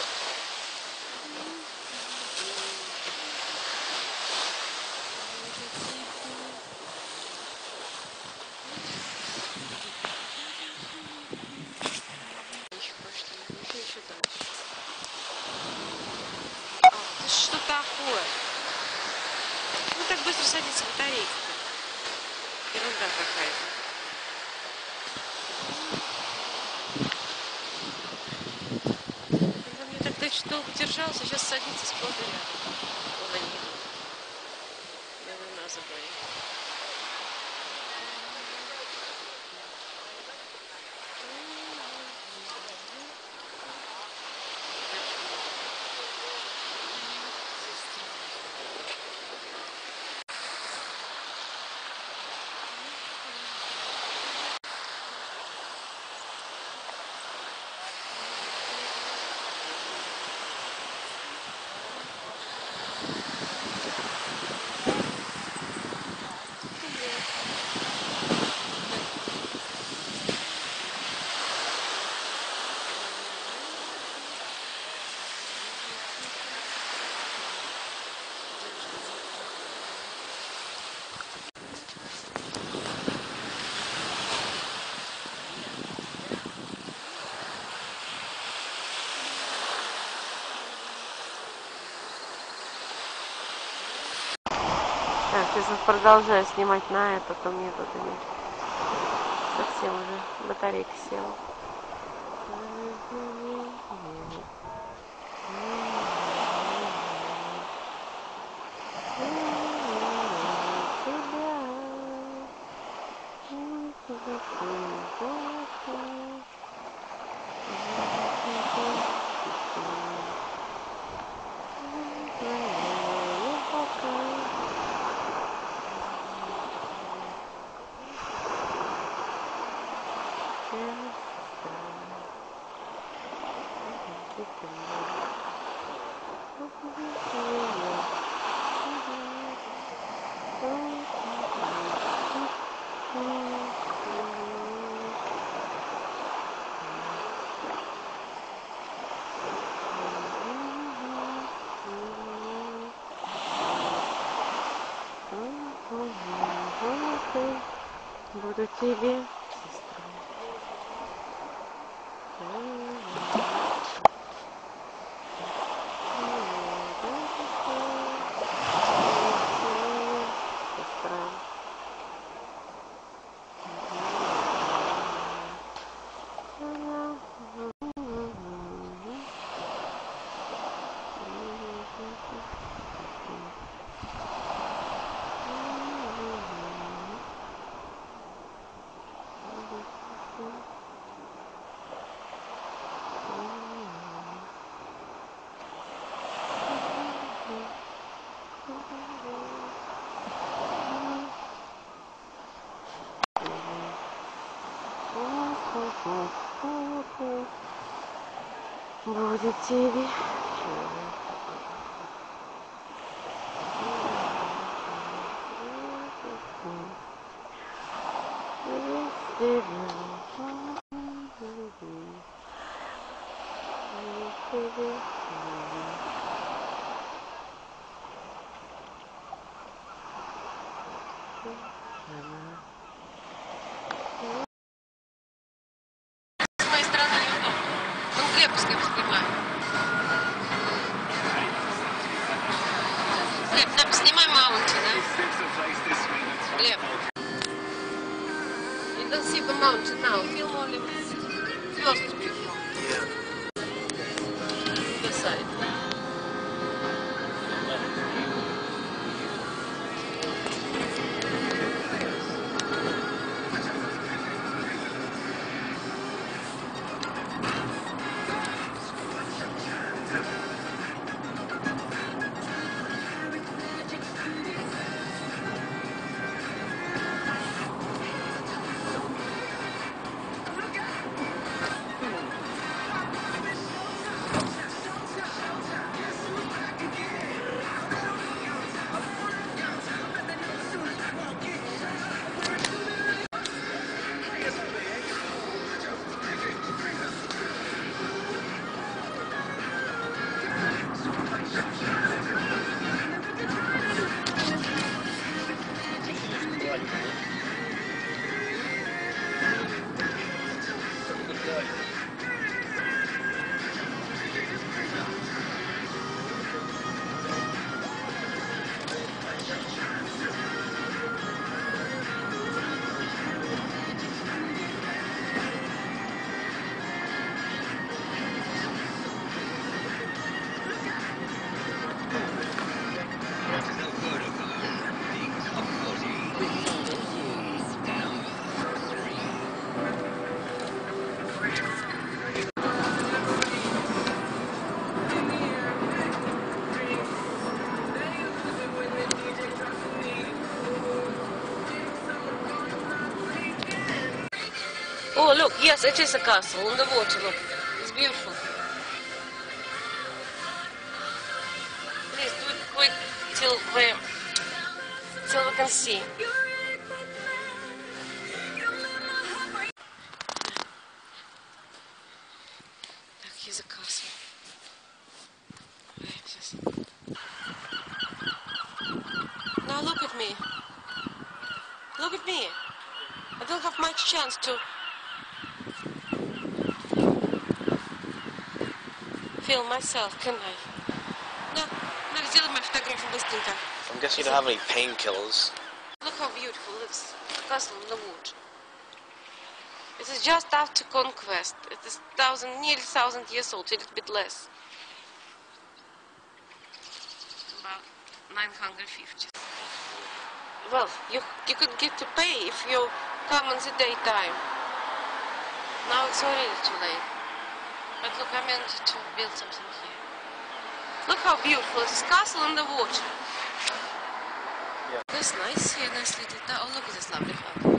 Еще дальше. Это что такое? Ну так быстро садится батарейка. Ерунда какая-то. Она мне так долго держался, сейчас садится сплошь и рядом. Вон они идут. Я луна забоюсь. Так, если продолжаю снимать на это, то мне тут совсем уже батарейка села. Буду тебе, сестра. Будет тебе. С моей стороны неудобно. Он Глебовская снимает. Глеб, снимай маунти, да? Глеб. You don't see the mountain now. Film only first view. The side. Oh, look, yes, it is a castle on the water, look. It's beautiful. Please do it quick till we can see. Look, here's a castle. Now look at me. Look at me. I don't have much chance to film myself, can I? No, сделай мою фотографию быстренько. I'm guessing you don't have any painkillers. Look how beautiful this castle in the wood. It is just after conquest. It is nearly 1,000 years old, a little bit less. About 950. Well, you could get to pay if you come in the daytime. Now it's already too late. But look, I meant to build something here. Look how beautiful this castle in the water. Yeah. That's nice here, nice little town. Oh, look at this lovely flower.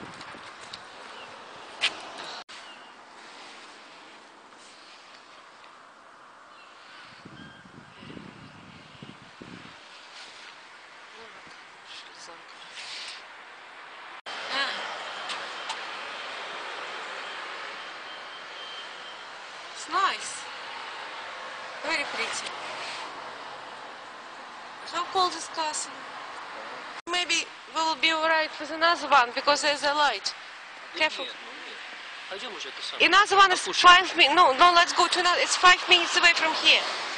It's nice. Very pretty. How cold is castle? Maybe we will be alright with another one because there's a light. Careful. Пойдем уже это самое. Another one is 5 minutes. No, let's go to another. It's 5 minutes away from here.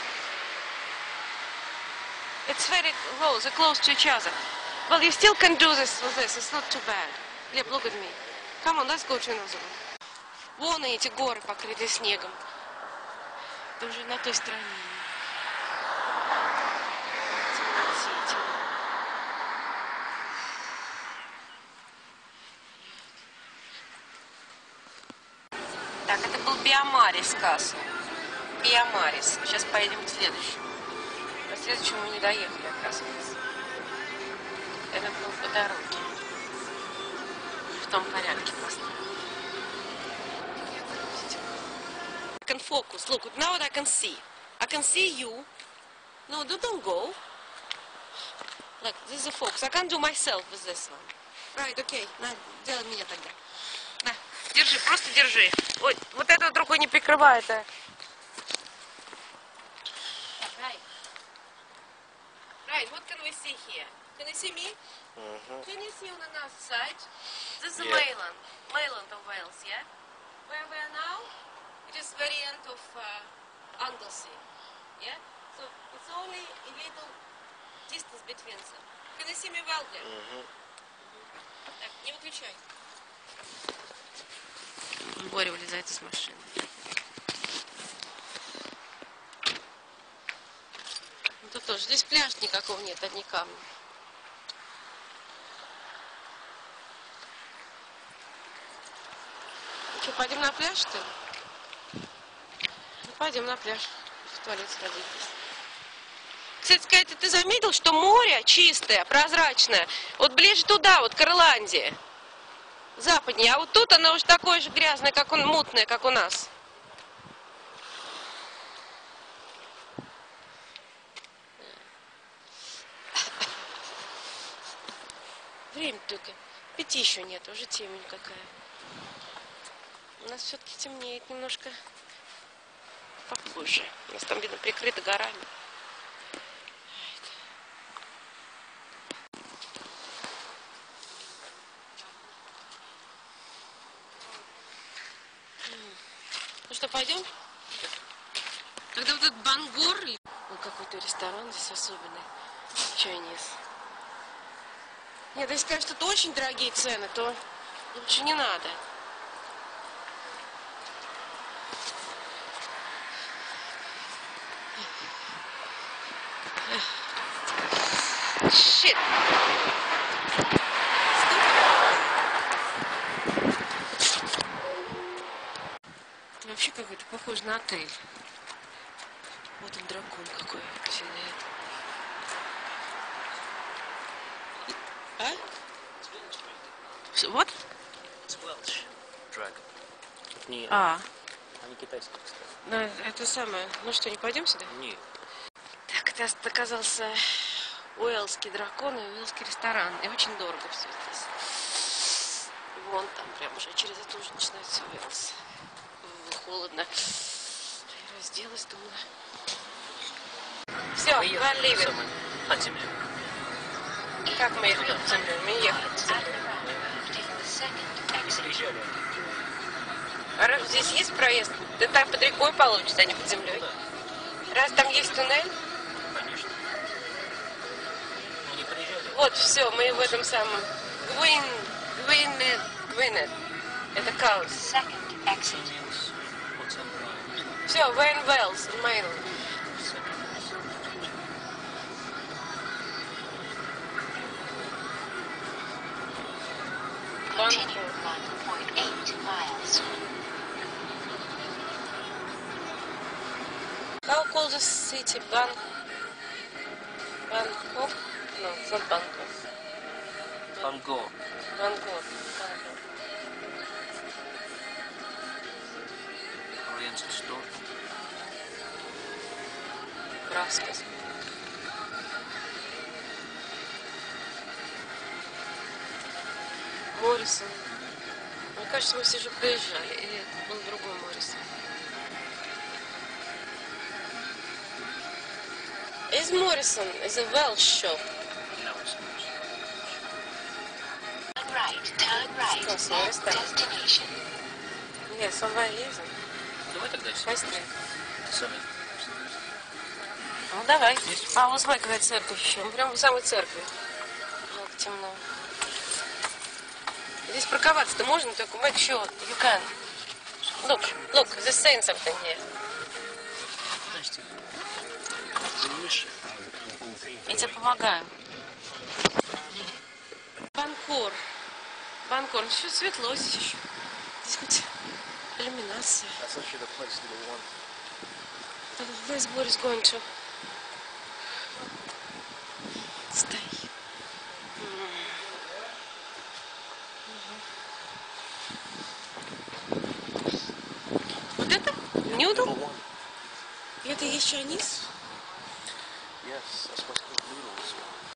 It's very close. They're close to each other. Well, you still can do this with this. It's not too bad. Gleb, look at me. Come on, let's go to another one. Вон эти горы покрыты снегом. Это уже на той стороне. Так, это был Биомарис Касл. Биомарис. Сейчас поедем к следующему. До следующего мы не доехали, оказывается. Это был по дороге. В том порядке просто. I can focus. Look, now what I can see. I can see you. No, don't go. Look, this is a focus. I can't do myself with this one. Right, okay. На, делай меня тогда. На, держи, просто держи. Ой, вот это вот рукой не прикрывает, а. Right. Right, what can we see here? Can you see me? Can you see on another side? This is the mainland of Wales, yeah? Where we are now, it is very end of Anglesey, yeah? So it's only a little distance between them. Can you see me well there? Так, не выключай. Боря вылезает из машины. Ну, тут тоже. Здесь пляж никакого нет, одни камни. Ну что, пойдем на пляж, что ли? Ну, пойдем на пляж. В туалет сходить. Кстати сказать, ты заметил, что море чистое, прозрачное? Вот ближе туда, вот к Ирландии. Западнее. А вот тут оно уже такое же грязное, как мутное, как у нас. Время только. 5 еще нет, уже темень какая. У нас все-таки темнеет немножко попозже. У нас там, видно, прикрыто горами. Ну что, пойдем? Тогда вот этот Бангор, ну какой-то ресторан здесь особенный, Chinese. Нет, если скажешь, что это очень дорогие цены, то лучше не надо. Shit. Вообще какой-то похож на отель. Вот он, дракон какой сидит. А? What? It's Welsh. Dragon. Не, А, они китайские, кстати. ну это самое. Ну что, не пойдем сюда? Нет. Так, это оказался уэльский дракон и уэльский ресторан. И очень дорого все здесь. Вон там, прям уже через это уже начинается Уэльс. Холодно. Я разделась, думала. Все, Приехали валивер. самое. От земли. Как мы ехали от земли? Мы ехали от земли. Taking the second Не exit. приезжали. А раз здесь есть проезд? Да так под рекой получится, а не под землей. Да, Раз там есть туннель, конечно. Мы не приезжали. вот, все, мы в этом самом. Гвинет. Это Каус. Second exit. Means what's on ground. Все, Вейн Уэллс, Мейл. Continue 1.8 miles. How called the city? Bangkok? No, it's not Bangkok. Панго. Bangkok. Koreanский стол. Рассказ. Моррисон. Мне кажется, мы все же проезжали. Или это был другой Моррисон. Is Morrison is a Welsh shop. No, it's not. Turn right. Классно, Next ресторан. destination. Нет, somewhere isn't. Давай тогда все. Быстрее. Сами. Ну давай. А вот смотри, какая церковь еще. Мы прямо в самой церкви. Жалко, темно. Здесь парковаться-то можно, только make sure you can. Look, they're saying something here. Подожди. Я тебе помогаю. Банкор. Все светло здесь еще. Здесь хоть иллюминация. That's actually the place that we want. This boat is going to stay. Вот это? Нюдл? Number one. И это есть чайниз? Yes, that's what's called noodles.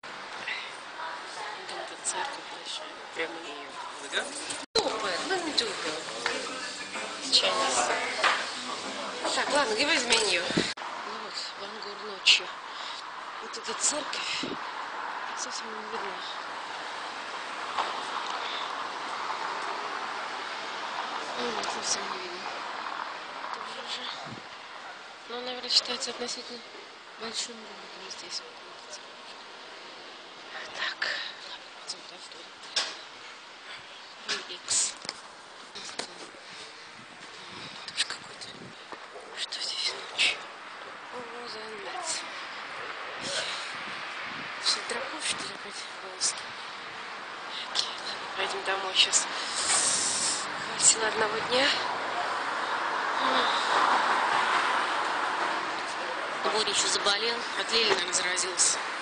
Это церковь большая. Прямо ее. We go? Let me do it. Чайниз. Так, ладно, give us меню. Ну вот, Бангор ночью. Вот эта церковь. Совсем не видно. Совсем не видно. Тоже уже. Ну, наверное, считается относительно большим городом здесь. Так, ладно, пойдем до Икс. Тоже какой-то. Что здесь ночью? Розенмец. Что, дракон, что ли, опять волоски? Окей, ладно, пойдем домой сейчас. Хватило одного дня. Боря еще заболел, от Лили, наверное, заразился.